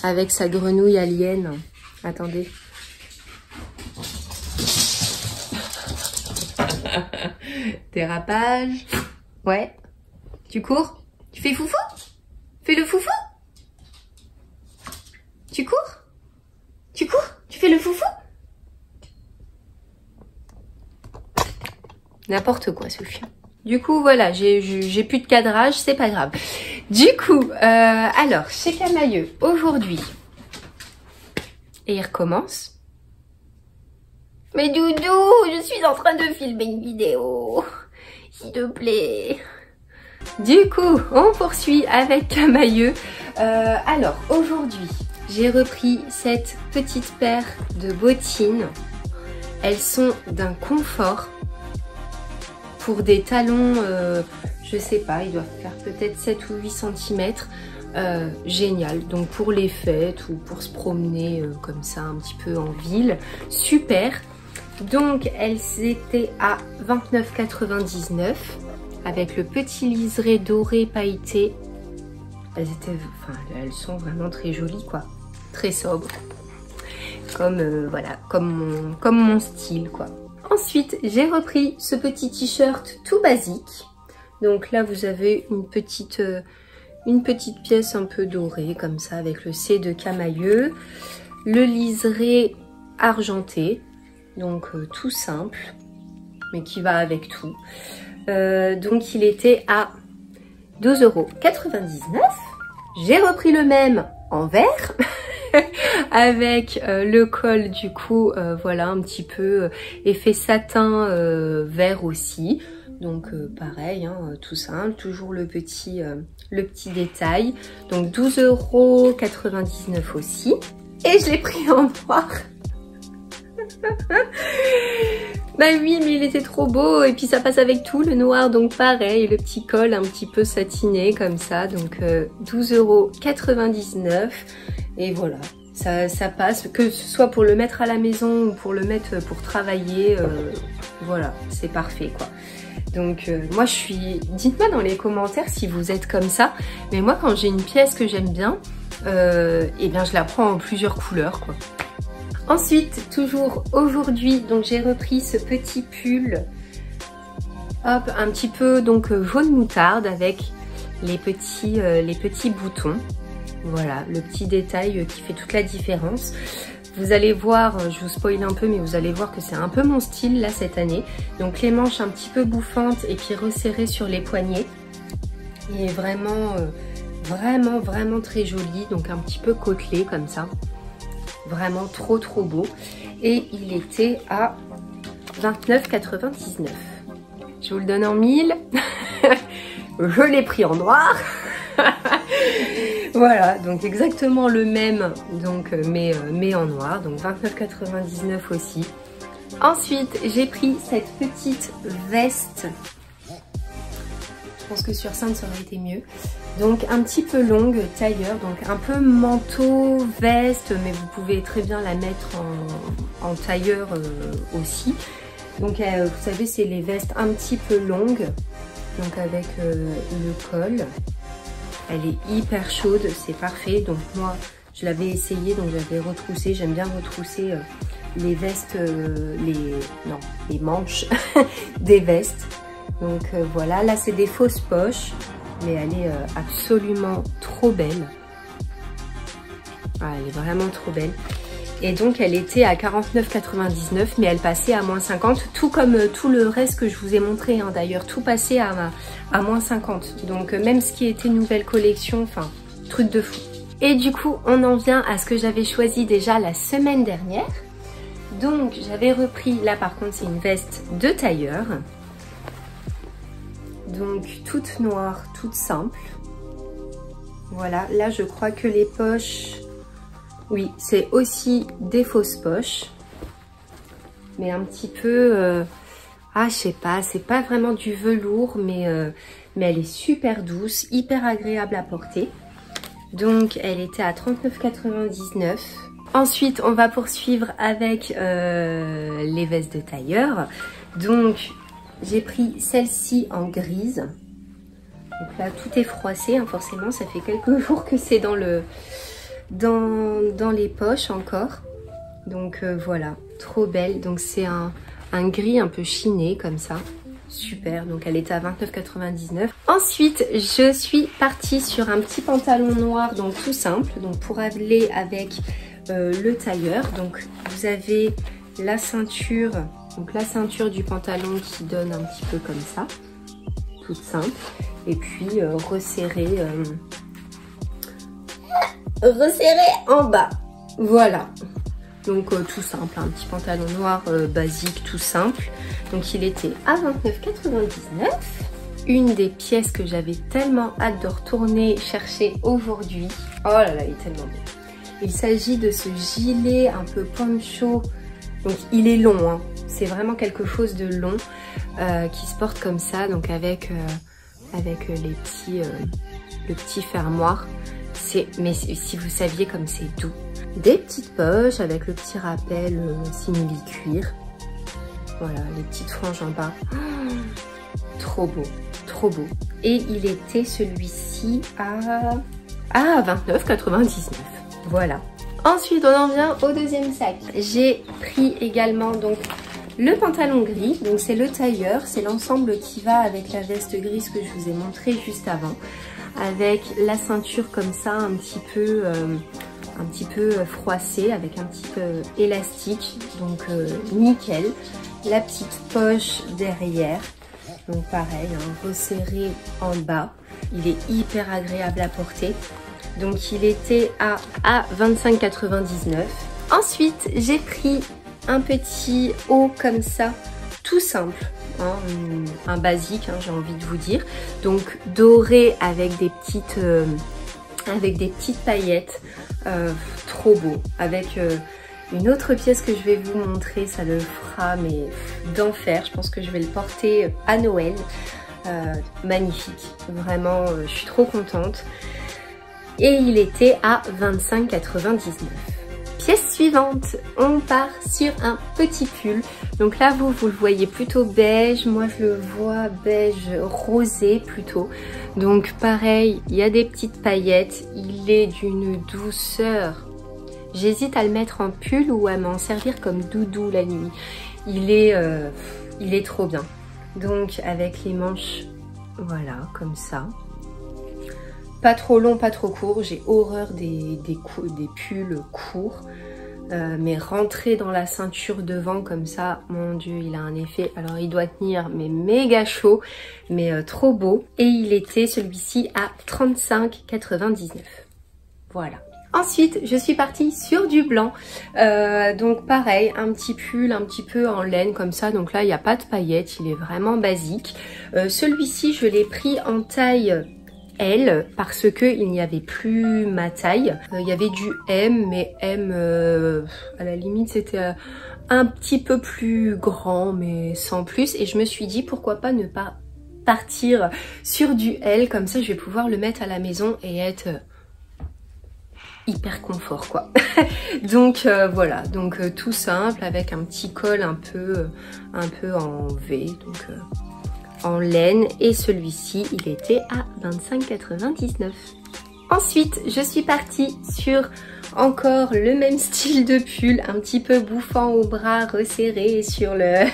avec sa grenouille alien. Attendez. Dérapage. Ouais. Tu cours? Tu fais foufou? Fais le foufou? Tu cours? Tu cours? Tu fais le foufou? N'importe quoi ce chien. Du coup voilà, j'ai plus de cadrage, c'est pas grave. Du coup, euh, alors chez Camailleux aujourd'hui, et il recommence. Mais Doudou, je suis en train de filmer une vidéo, s'il te plaît. Du coup, on poursuit avec Camailleux. Euh, alors aujourd'hui, j'ai repris cette petite paire de bottines. Elles sont d'un confort. Pour des talons, euh, je sais pas, ils doivent faire peut-être sept ou huit centimètres. Euh, génial, donc pour les fêtes ou pour se promener euh, comme ça un petit peu en ville, super. Donc elles étaient à vingt-neuf quatre-vingt-dix-neuf avec le petit liseré doré pailleté. Elles étaient, enfin elles sont vraiment très jolies quoi, très sobres, comme euh, voilà, comme mon, comme mon style quoi. Ensuite, j'ai repris ce petit t-shirt tout basique. Donc là, vous avez une petite, euh, une petite pièce un peu dorée, comme ça, avec le C de Camailleux. Le liseré argenté, donc euh, tout simple, mais qui va avec tout. Euh, donc il était à douze euros quatre-vingt-dix-neuf. J'ai repris le même en vert. Avec euh, le col du coup, euh, voilà, un petit peu euh, effet satin euh, vert aussi. Donc euh, pareil, hein, tout simple, toujours le petit, euh, le petit détail. Donc douze euros quatre-vingt-dix-neuf aussi. Et je l'ai pris en noir. Bah oui, mais il était trop beau et puis ça passe avec tout le noir, donc pareil, le petit col un petit peu satiné comme ça, donc euh, douze euros quatre-vingt-dix-neuf. Et voilà, ça, ça passe, que ce soit pour le mettre à la maison ou pour le mettre pour travailler, euh, voilà, c'est parfait quoi. Donc euh, moi je suis, dites-moi dans les commentaires si vous êtes comme ça, mais moi quand j'ai une pièce que j'aime bien, euh, et bien je la prends en plusieurs couleurs quoi. Ensuite, toujours aujourd'hui, donc j'ai repris ce petit pull, hop, un petit peu donc jaune moutarde avec les petits, euh, les petits boutons. Voilà, le petit détail qui fait toute la différence. Vous allez voir, je vous spoil un peu, mais vous allez voir que c'est un peu mon style là cette année. Donc les manches un petit peu bouffantes et puis resserrées sur les poignets. Il est vraiment, euh, vraiment, vraiment très joli. Donc un petit peu côtelé comme ça. Vraiment trop trop beau. Et il était à vingt-neuf quatre-vingt-dix-neuf. Je vous le donne en mille. Je l'ai pris en noir. Voilà, donc exactement le même, donc mais, mais en noir, donc vingt-neuf quatre-vingt-dix-neuf aussi. Ensuite, j'ai pris cette petite veste. Je pense que sur scène ça aurait été mieux. Donc un petit peu longue, tailleur, donc un peu manteau, veste, mais vous pouvez très bien la mettre en, en tailleur euh, aussi. Donc euh, vous savez, c'est les vestes un petit peu longues, donc avec euh, le col. Elle est hyper chaude, c'est parfait. Donc moi, je l'avais essayé, donc j'avais retroussé. J'aime bien retrousser euh, les vestes, euh, les non, les manches des vestes. Donc euh, voilà, là c'est des fausses poches, mais elle est euh, absolument trop belle. Ah, elle est vraiment trop belle. Et donc elle était à quarante-neuf quatre-vingt-dix-neuf, mais elle passait à moins cinquante, tout comme euh, tout le reste que je vous ai montré, hein, d'ailleurs, tout passait à, à moins cinquante. Donc euh, même ce qui était nouvelle collection, enfin, truc de fou. Et du coup, on en vient à ce que j'avais choisi déjà la semaine dernière. Donc j'avais repris, là par contre c'est une veste de tailleur. Donc toute noire, toute simple. Voilà, là je crois que les poches... Oui, c'est aussi des fausses poches, mais un petit peu, euh, ah je sais pas, c'est pas vraiment du velours, mais, euh, mais elle est super douce, hyper agréable à porter. Donc elle était à trente-neuf quatre-vingt-dix-neuf. Ensuite, on va poursuivre avec euh, les vestes de tailleur. Donc j'ai pris celle-ci en grise. Donc là tout est froissé, hein, forcément, ça fait quelques jours que c'est dans le... dans, dans les poches encore. Donc euh, voilà, trop belle. Donc c'est un, un gris un peu chiné comme ça. Super, donc elle était à vingt-neuf quatre-vingt-dix-neuf. Ensuite, je suis partie sur un petit pantalon noir, donc tout simple, donc pour aller avec euh, le tailleur. Donc vous avez la ceinture, donc la ceinture du pantalon qui donne un petit peu comme ça, toute simple, et puis euh, resserré, euh, resserré en bas. Voilà. Donc euh, tout simple, un petit pantalon noir euh, basique, tout simple. Donc il était à vingt-neuf quatre-vingt-dix-neuf. Une des pièces que j'avais tellement hâte de retourner chercher aujourd'hui. Oh là là, il est tellement beau. Il s'agit de ce gilet un peu poncho. Donc il est long, hein. C'est vraiment quelque chose de long euh, qui se porte comme ça. Donc avec, euh, avec les petits, euh, le petit fermoir. Mais si vous saviez comme c'est doux. Des petites poches avec le petit rappel euh, simili-cuir. Voilà, les petites franges en bas. Oh, trop beau, trop beau. Et il était celui-ci à, à vingt-neuf quatre-vingt-dix-neuf. Voilà. Ensuite, on en vient au deuxième sac. J'ai pris également donc le pantalon gris. Donc c'est le tailleur, c'est l'ensemble qui va avec la veste grise que je vous ai montré juste avant. Avec la ceinture comme ça, un petit peu... Euh, un petit peu froissé avec un petit peu élastique, donc euh, nickel. La petite poche derrière, donc pareil, hein, resserré en bas. Il est hyper agréable à porter. Donc il était à, à vingt-cinq quatre-vingt-dix-neuf. Ensuite, j'ai pris un petit haut comme ça, tout simple. Hein, un basique, hein, j'ai envie de vous dire. Donc doré avec des petites, euh, avec des petites paillettes. Euh, trop beau, avec euh, une autre pièce que je vais vous montrer, ça le fera mais d'enfer. Je pense que je vais le porter à Noël. Euh, magnifique, vraiment, euh, je suis trop contente. Et il était à vingt-cinq quatre-vingt-dix-neuf. Pièce suivante, on part sur un petit pull. Donc là, vous, vous le voyez plutôt beige. Moi, je le vois beige rosé plutôt. Donc pareil, il y a des petites paillettes. Il est d'une douceur. J'hésite à le mettre en pull ou à m'en servir comme doudou la nuit. Il est, euh, il est trop bien. Donc avec les manches, voilà, comme ça. Pas trop long, pas trop court. J'ai horreur des, des, des pulls courts. Euh, mais rentrer dans la ceinture devant comme ça, mon dieu, il a un effet. Alors il doit tenir, mais méga chaud, mais euh, trop beau. Et il était celui-ci à trente-cinq quatre-vingt-dix-neuf. Voilà. Ensuite, je suis partie sur du blanc. Euh, donc pareil, un petit pull un petit peu en laine comme ça. Donc là, il n'y a pas de paillettes, il est vraiment basique. Euh, celui-ci, je l'ai pris en taille L parce que il n'y avait plus ma taille. Euh, il y avait du M, mais M euh, à la limite c'était euh, un petit peu plus grand, mais sans plus. Et je me suis dit pourquoi pas ne pas partir sur du L, comme ça je vais pouvoir le mettre à la maison et être euh, hyper confort quoi. Donc euh, voilà, donc euh, tout simple avec un petit col un peu euh, un peu en V, donc euh, en laine, et celui-ci il était à vingt-cinq quatre-vingt-dix-neuf. Ensuite je suis partie sur encore le même style de pull, un petit peu bouffant au bras, resserré sur le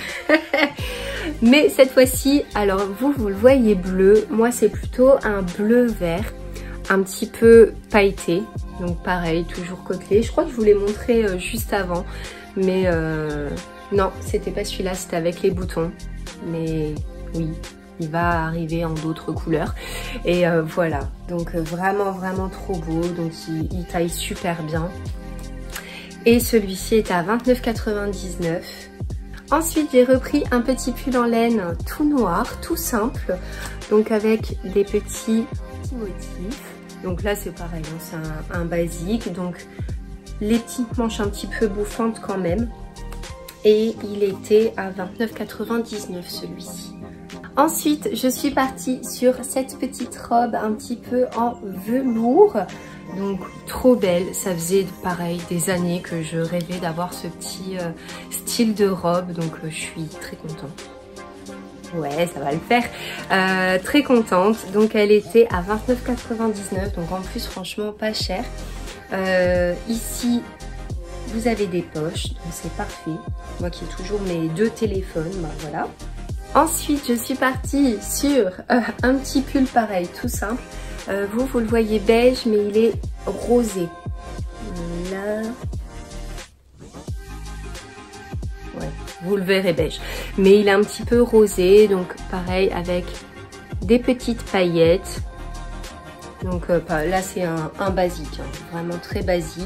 mais cette fois-ci, alors vous vous le voyez bleu, moi c'est plutôt un bleu vert, un petit peu pailleté, donc pareil, toujours côtelé. Je crois que je vous l'ai montré euh, juste avant, mais euh, non, c'était pas celui-là, c'était avec les boutons, mais oui, il va arriver en d'autres couleurs. Et euh, voilà, donc euh, vraiment vraiment trop beau, donc il, il taille super bien. Et celui-ci est à vingt-neuf quatre-vingt-dix-neuf. Ensuite j'ai repris un petit pull en laine tout noir, tout simple, donc avec des petits, petits motifs. Donc là c'est pareil, hein, c'est un, un basique, donc les petites manches un petit peu bouffantes quand même. Et il était à vingt-neuf quatre-vingt-dix-neuf celui-ci. Ensuite, je suis partie sur cette petite robe un petit peu en velours. Donc trop belle, ça faisait pareil des années que je rêvais d'avoir ce petit euh, style de robe. Donc euh, je suis très contente. Ouais, ça va le faire. Euh, très contente. Donc elle était à vingt-neuf quatre-vingt-dix-neuf. Donc en plus franchement pas cher. Euh, ici, vous avez des poches, donc c'est parfait. Moi qui ai toujours mes deux téléphones, bah voilà. Ensuite, je suis partie sur euh, un petit pull pareil, tout simple. Euh, vous, vous le voyez beige, mais il est rosé. Là. Ouais, vous le verrez beige. Mais il est un petit peu rosé, donc pareil avec des petites paillettes. Donc euh, là, c'est un, un basique, hein, vraiment très basique.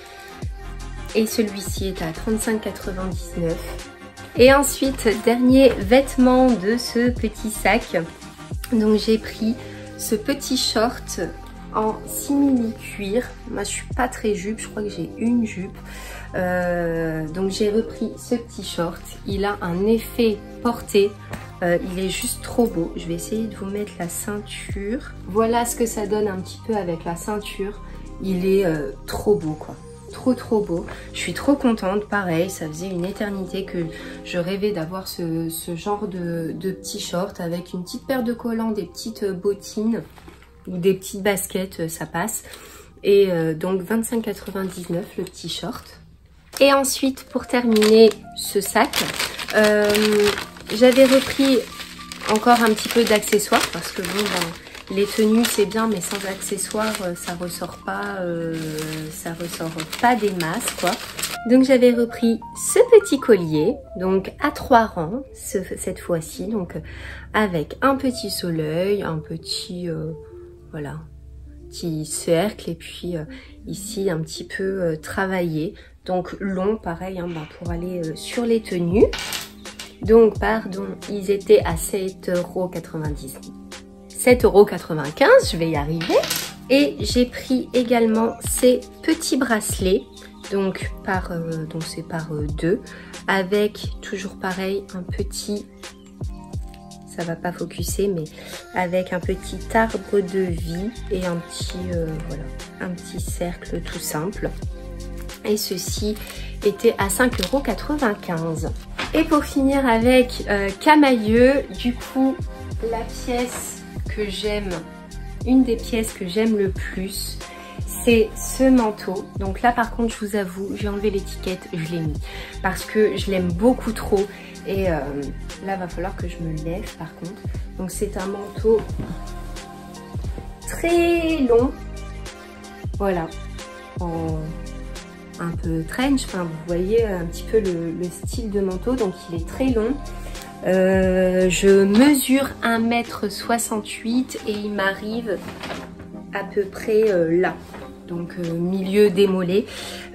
Et celui-ci est à trente-cinq quatre-vingt-dix-neuf. Et ensuite, dernier vêtement de ce petit sac. Donc j'ai pris ce petit short en simili cuir. Moi je suis pas très jupe, je crois que j'ai une jupe. Euh, donc j'ai repris ce petit short. Il a un effet porté. Euh, il est juste trop beau. Je vais essayer de vous mettre la ceinture. Voilà ce que ça donne un petit peu avec la ceinture. Il est euh, trop beau quoi. Trop trop beau. Je suis trop contente. Pareil, ça faisait une éternité que je rêvais d'avoir ce, ce genre de, de petit short avec une petite paire de collants, des petites bottines ou des petites baskets, ça passe. Et euh, donc vingt-cinq quatre-vingt-dix-neuf le petit short. Et ensuite, pour terminer ce sac, euh, j'avais repris encore un petit peu d'accessoires parce que bon, ben, les tenues c'est bien, mais sans accessoires ça ressort pas, euh, ça ressort pas des masses quoi. Donc j'avais repris ce petit collier, donc à trois rangs ce, cette fois-ci, donc avec un petit soleil, un petit euh, voilà, petit cercle et puis euh, ici un petit peu euh, travaillé, donc long pareil hein, ben, pour aller euh, sur les tenues. Donc pardon, ils étaient à sept euros quatre-vingt-dix. sept euros quatre-vingt-quinze, je vais y arriver. Et j'ai pris également ces petits bracelets, donc par euh, donc c'est par euh, deux, avec toujours pareil un petit, ça va pas focuser, mais avec un petit arbre de vie et un petit euh, voilà, un petit cercle tout simple. Et ceci était à cinq euros quatre-vingt-quinze. Et pour finir avec euh, Camailleux, du coup la pièce que j'aime, une des pièces que j'aime le plus, c'est ce manteau. Donc là par contre je vous avoue, j'ai enlevé l'étiquette, je l'ai mis parce que je l'aime beaucoup trop et euh, là va falloir que je me lève par contre. Donc c'est un manteau très long, voilà, en un peu trench, enfin vous voyez un petit peu le, le style de manteau, donc il est très long. Euh, je mesure un mètre soixante-huit et il m'arrive à peu près euh, là, donc euh, milieu démolé,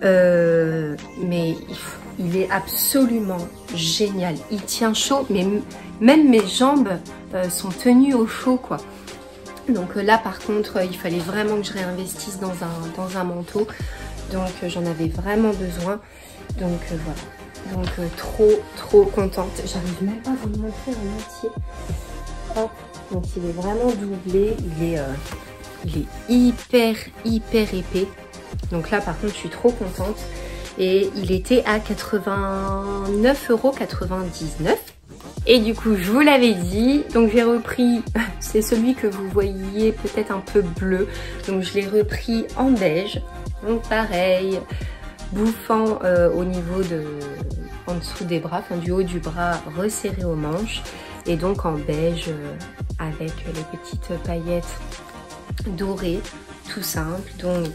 euh, mais il, il est absolument génial, il tient chaud, mais même mes jambes euh, sont tenues au chaud quoi. Donc euh, là par contre euh, il fallait vraiment que je réinvestisse dans un, dans un manteau, donc euh, j'en avais vraiment besoin, donc euh, voilà. Donc euh, trop trop contente. J'arrive même pas à vous le montrer en entier. Hop. Donc il est vraiment doublé. Il est, euh, il est hyper hyper épais. Donc là par contre je suis trop contente. Et il était à quatre-vingt-neuf euros quatre-vingt-dix-neuf. Et du coup je vous l'avais dit. Donc j'ai repris, c'est celui que vous voyez peut-être un peu bleu. Donc je l'ai repris en beige. Donc pareil, bouffant euh, au niveau de en dessous des bras, enfin du haut du bras resserré aux manches, et donc en beige euh, avec les petites paillettes dorées, tout simple. Donc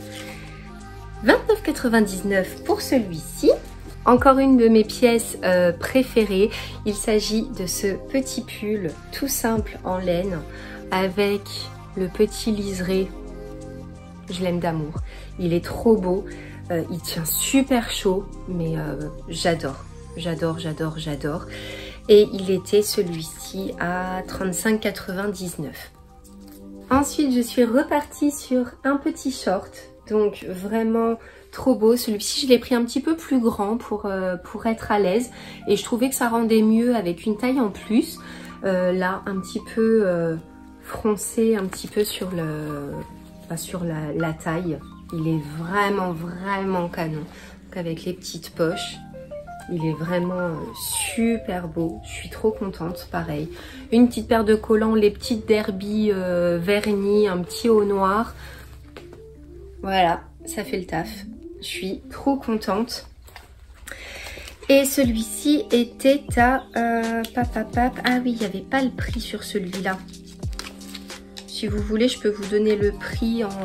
vingt-neuf quatre-vingt-dix-neuf pour celui-ci. Encore une de mes pièces euh, préférées, il s'agit de ce petit pull tout simple en laine avec le petit liseré. Je l'aime d'amour, il est trop beau. Euh, il tient super chaud, mais euh, j'adore, j'adore, j'adore, j'adore. Et il était celui-ci à trente-cinq quatre-vingt-dix-neuf. Ensuite, je suis repartie sur un petit short, donc vraiment trop beau. Celui-ci, je l'ai pris un petit peu plus grand pour, euh, pour être à l'aise. Et je trouvais que ça rendait mieux avec une taille en plus. Euh, là, un petit peu euh, froncé, un petit peu sur, le, bah, sur la, la taille. Il est vraiment vraiment canon, donc avec les petites poches, il est vraiment super beau. Je suis trop contente. Pareil, une petite paire de collants, les petites derbies euh, vernis, un petit haut noir. Voilà, ça fait le taf. Je suis trop contente. Et celui-ci était à... Euh, pap, pap, pap. Ah oui, il n'y avait pas le prix sur celui-là. Si vous voulez, je peux vous donner le prix en...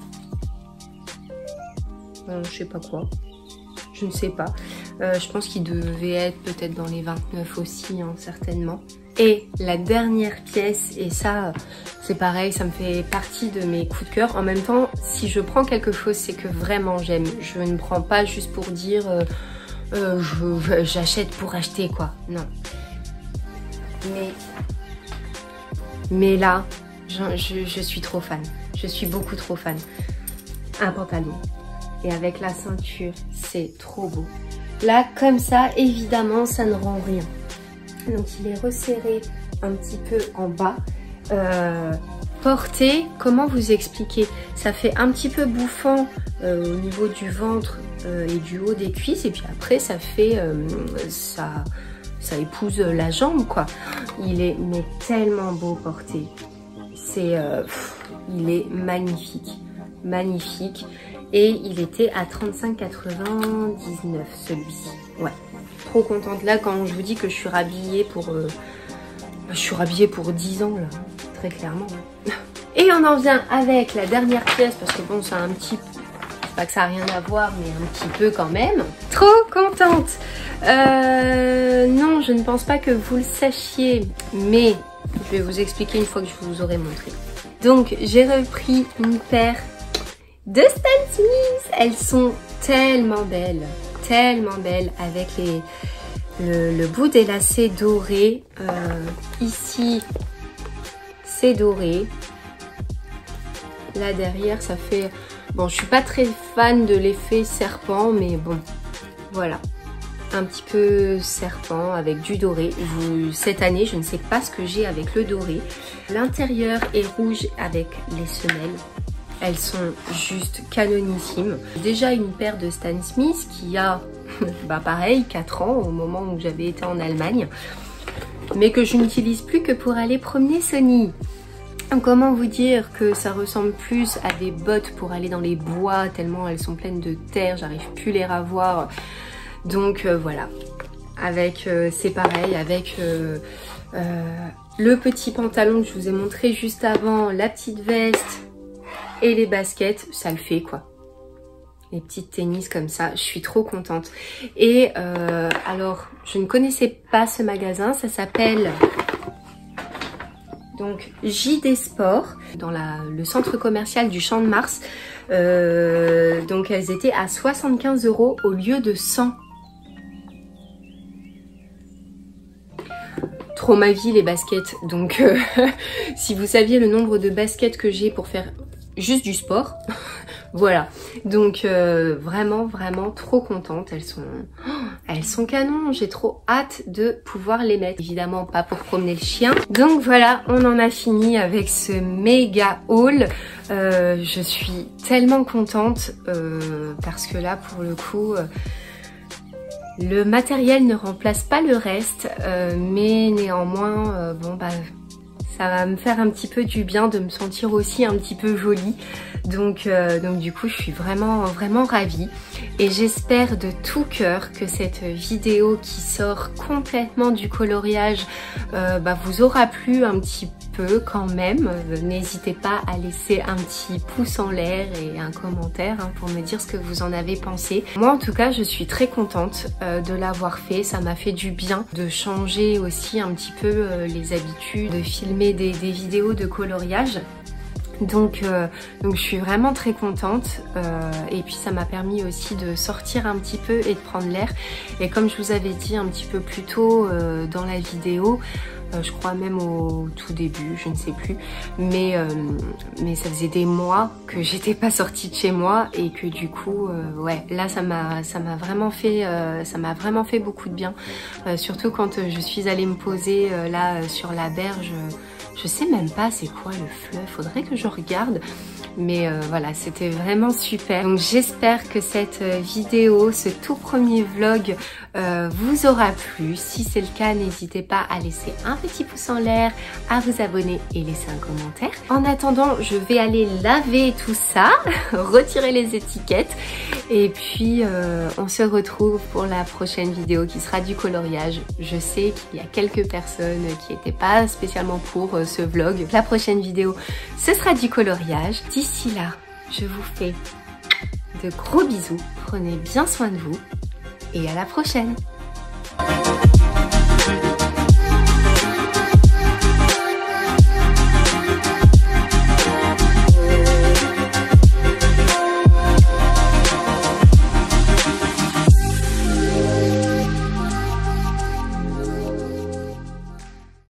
en je sais pas quoi. Je ne sais pas. Euh, je pense qu'il devait être peut-être dans les vingt-neuf aussi, hein, certainement. Et la dernière pièce, et ça, c'est pareil, ça me fait partie de mes coups de cœur. En même temps, si je prends quelque chose, c'est que vraiment j'aime. Je ne prends pas juste pour dire euh, euh, je, j'achète pour acheter, quoi. Non. Mais, mais là, je, je, je suis trop fan. Je suis beaucoup trop fan. Un pantalon. Et avec la ceinture, c'est trop beau. Là, comme ça, évidemment, ça ne rend rien. Donc, il est resserré un petit peu en bas. Euh, porté, comment vous expliquer? Ça fait un petit peu bouffant euh, au niveau du ventre euh, et du haut des cuisses. Et puis après, ça fait... Euh, ça, ça épouse la jambe, quoi. Il est mais tellement beau porté. C'est... Euh, il est magnifique. Magnifique. Et il était à trente-cinq quatre-vingt-dix-neuf celui-ci. Ouais. Trop contente là quand je vous dis que je suis rhabillée pour... Euh, je suis rhabillée pour dix ans là. Très clairement. Et on en vient avec la dernière pièce parce que bon, c'est un petit... Pas que ça n'a rien à voir, mais un petit peu quand même. Trop contente. Euh, non, je ne pense pas que vous le sachiez, mais je vais vous expliquer une fois que je vous aurai montré. Donc, j'ai repris une paire de Stan Smith. Elles sont tellement belles, tellement belles avec les, le, le bout des lacets dorés. Euh, ici, c'est doré. Là derrière, ça fait... Bon, je suis pas très fan de l'effet serpent, mais bon, voilà. Un petit peu serpent avec du doré. Vous, cette année, je ne sais pas ce que j'ai avec le doré. L'intérieur est rouge avec les semelles. Elles sont juste canonissimes. Déjà une paire de Stan Smith qui a, bah pareil, quatre ans au moment où j'avais été en Allemagne. Mais que je n'utilise plus que pour aller promener Sony. Comment vous dire que ça ressemble plus à des bottes pour aller dans les bois tellement elles sont pleines de terre, j'arrive plus les ravoir. Donc euh, voilà, avec euh, c'est pareil, avec euh, euh, le petit pantalon que je vous ai montré juste avant, la petite veste et les baskets, ça le fait quoi. Les petites tennis comme ça, je suis trop contente. Et euh, alors, je ne connaissais pas ce magasin, ça s'appelle... Donc J D Sport, dans la, le centre commercial du Champ de Mars. Euh, donc elles étaient à soixante-quinze euros au lieu de cent. Trop ma vie les baskets. Donc euh, si vous saviez le nombre de baskets que j'ai pour faire juste du sport. Voilà, donc euh, vraiment vraiment trop contente, elles sont oh, elles sont canon, j'ai trop hâte de pouvoir les mettre. Évidemment pas pour promener le chien. Donc voilà, on en a fini avec ce méga haul. Euh, je suis tellement contente euh, parce que là pour le coup euh, le matériel ne remplace pas le reste, euh, mais néanmoins euh, bon bah ça va me faire un petit peu du bien de me sentir aussi un petit peu jolie. Donc, euh, donc du coup, je suis vraiment, vraiment ravie. Et j'espère de tout cœur que cette vidéo qui sort complètement du coloriage euh, bah, vous aura plu un petit peu quand même. Euh, N'hésitez pas à laisser un petit pouce en l'air et un commentaire hein, pour me dire ce que vous en avez pensé. Moi, en tout cas, je suis très contente euh, de l'avoir fait. Ça m'a fait du bien de changer aussi un petit peu euh, les habitudes, de filmer des, des vidéos de coloriage. Donc, euh, donc je suis vraiment très contente euh, et puis ça m'a permis aussi de sortir un petit peu et de prendre l'air. Et comme je vous avais dit un petit peu plus tôt euh, dans la vidéo, euh, je crois même au tout début, je ne sais plus, mais, euh, mais ça faisait des mois que j'étais pas sortie de chez moi et que du coup, euh, ouais, là ça m'a ça m'a vraiment fait euh, ça m'a vraiment fait beaucoup de bien, euh, surtout quand euh, je suis allée me poser euh, là euh, sur la berge. Je sais même pas c'est quoi le fleuve, faudrait que je regarde. Mais euh, voilà, c'était vraiment super. Donc j'espère que cette vidéo, ce tout premier vlog euh, vous aura plu. Si c'est le cas, n'hésitez pas à laisser un petit pouce en l'air, à vous abonner et laisser un commentaire. En attendant, je vais aller laver tout ça, retirer les étiquettes et puis euh, on se retrouve pour la prochaine vidéo qui sera du coloriage. Je sais qu'il y a quelques personnes qui n'étaient pas spécialement pour euh, ce vlog. La prochaine vidéo, ce sera du coloriage. D'ici là, je vous fais de gros bisous. Prenez bien soin de vous et à la prochaine.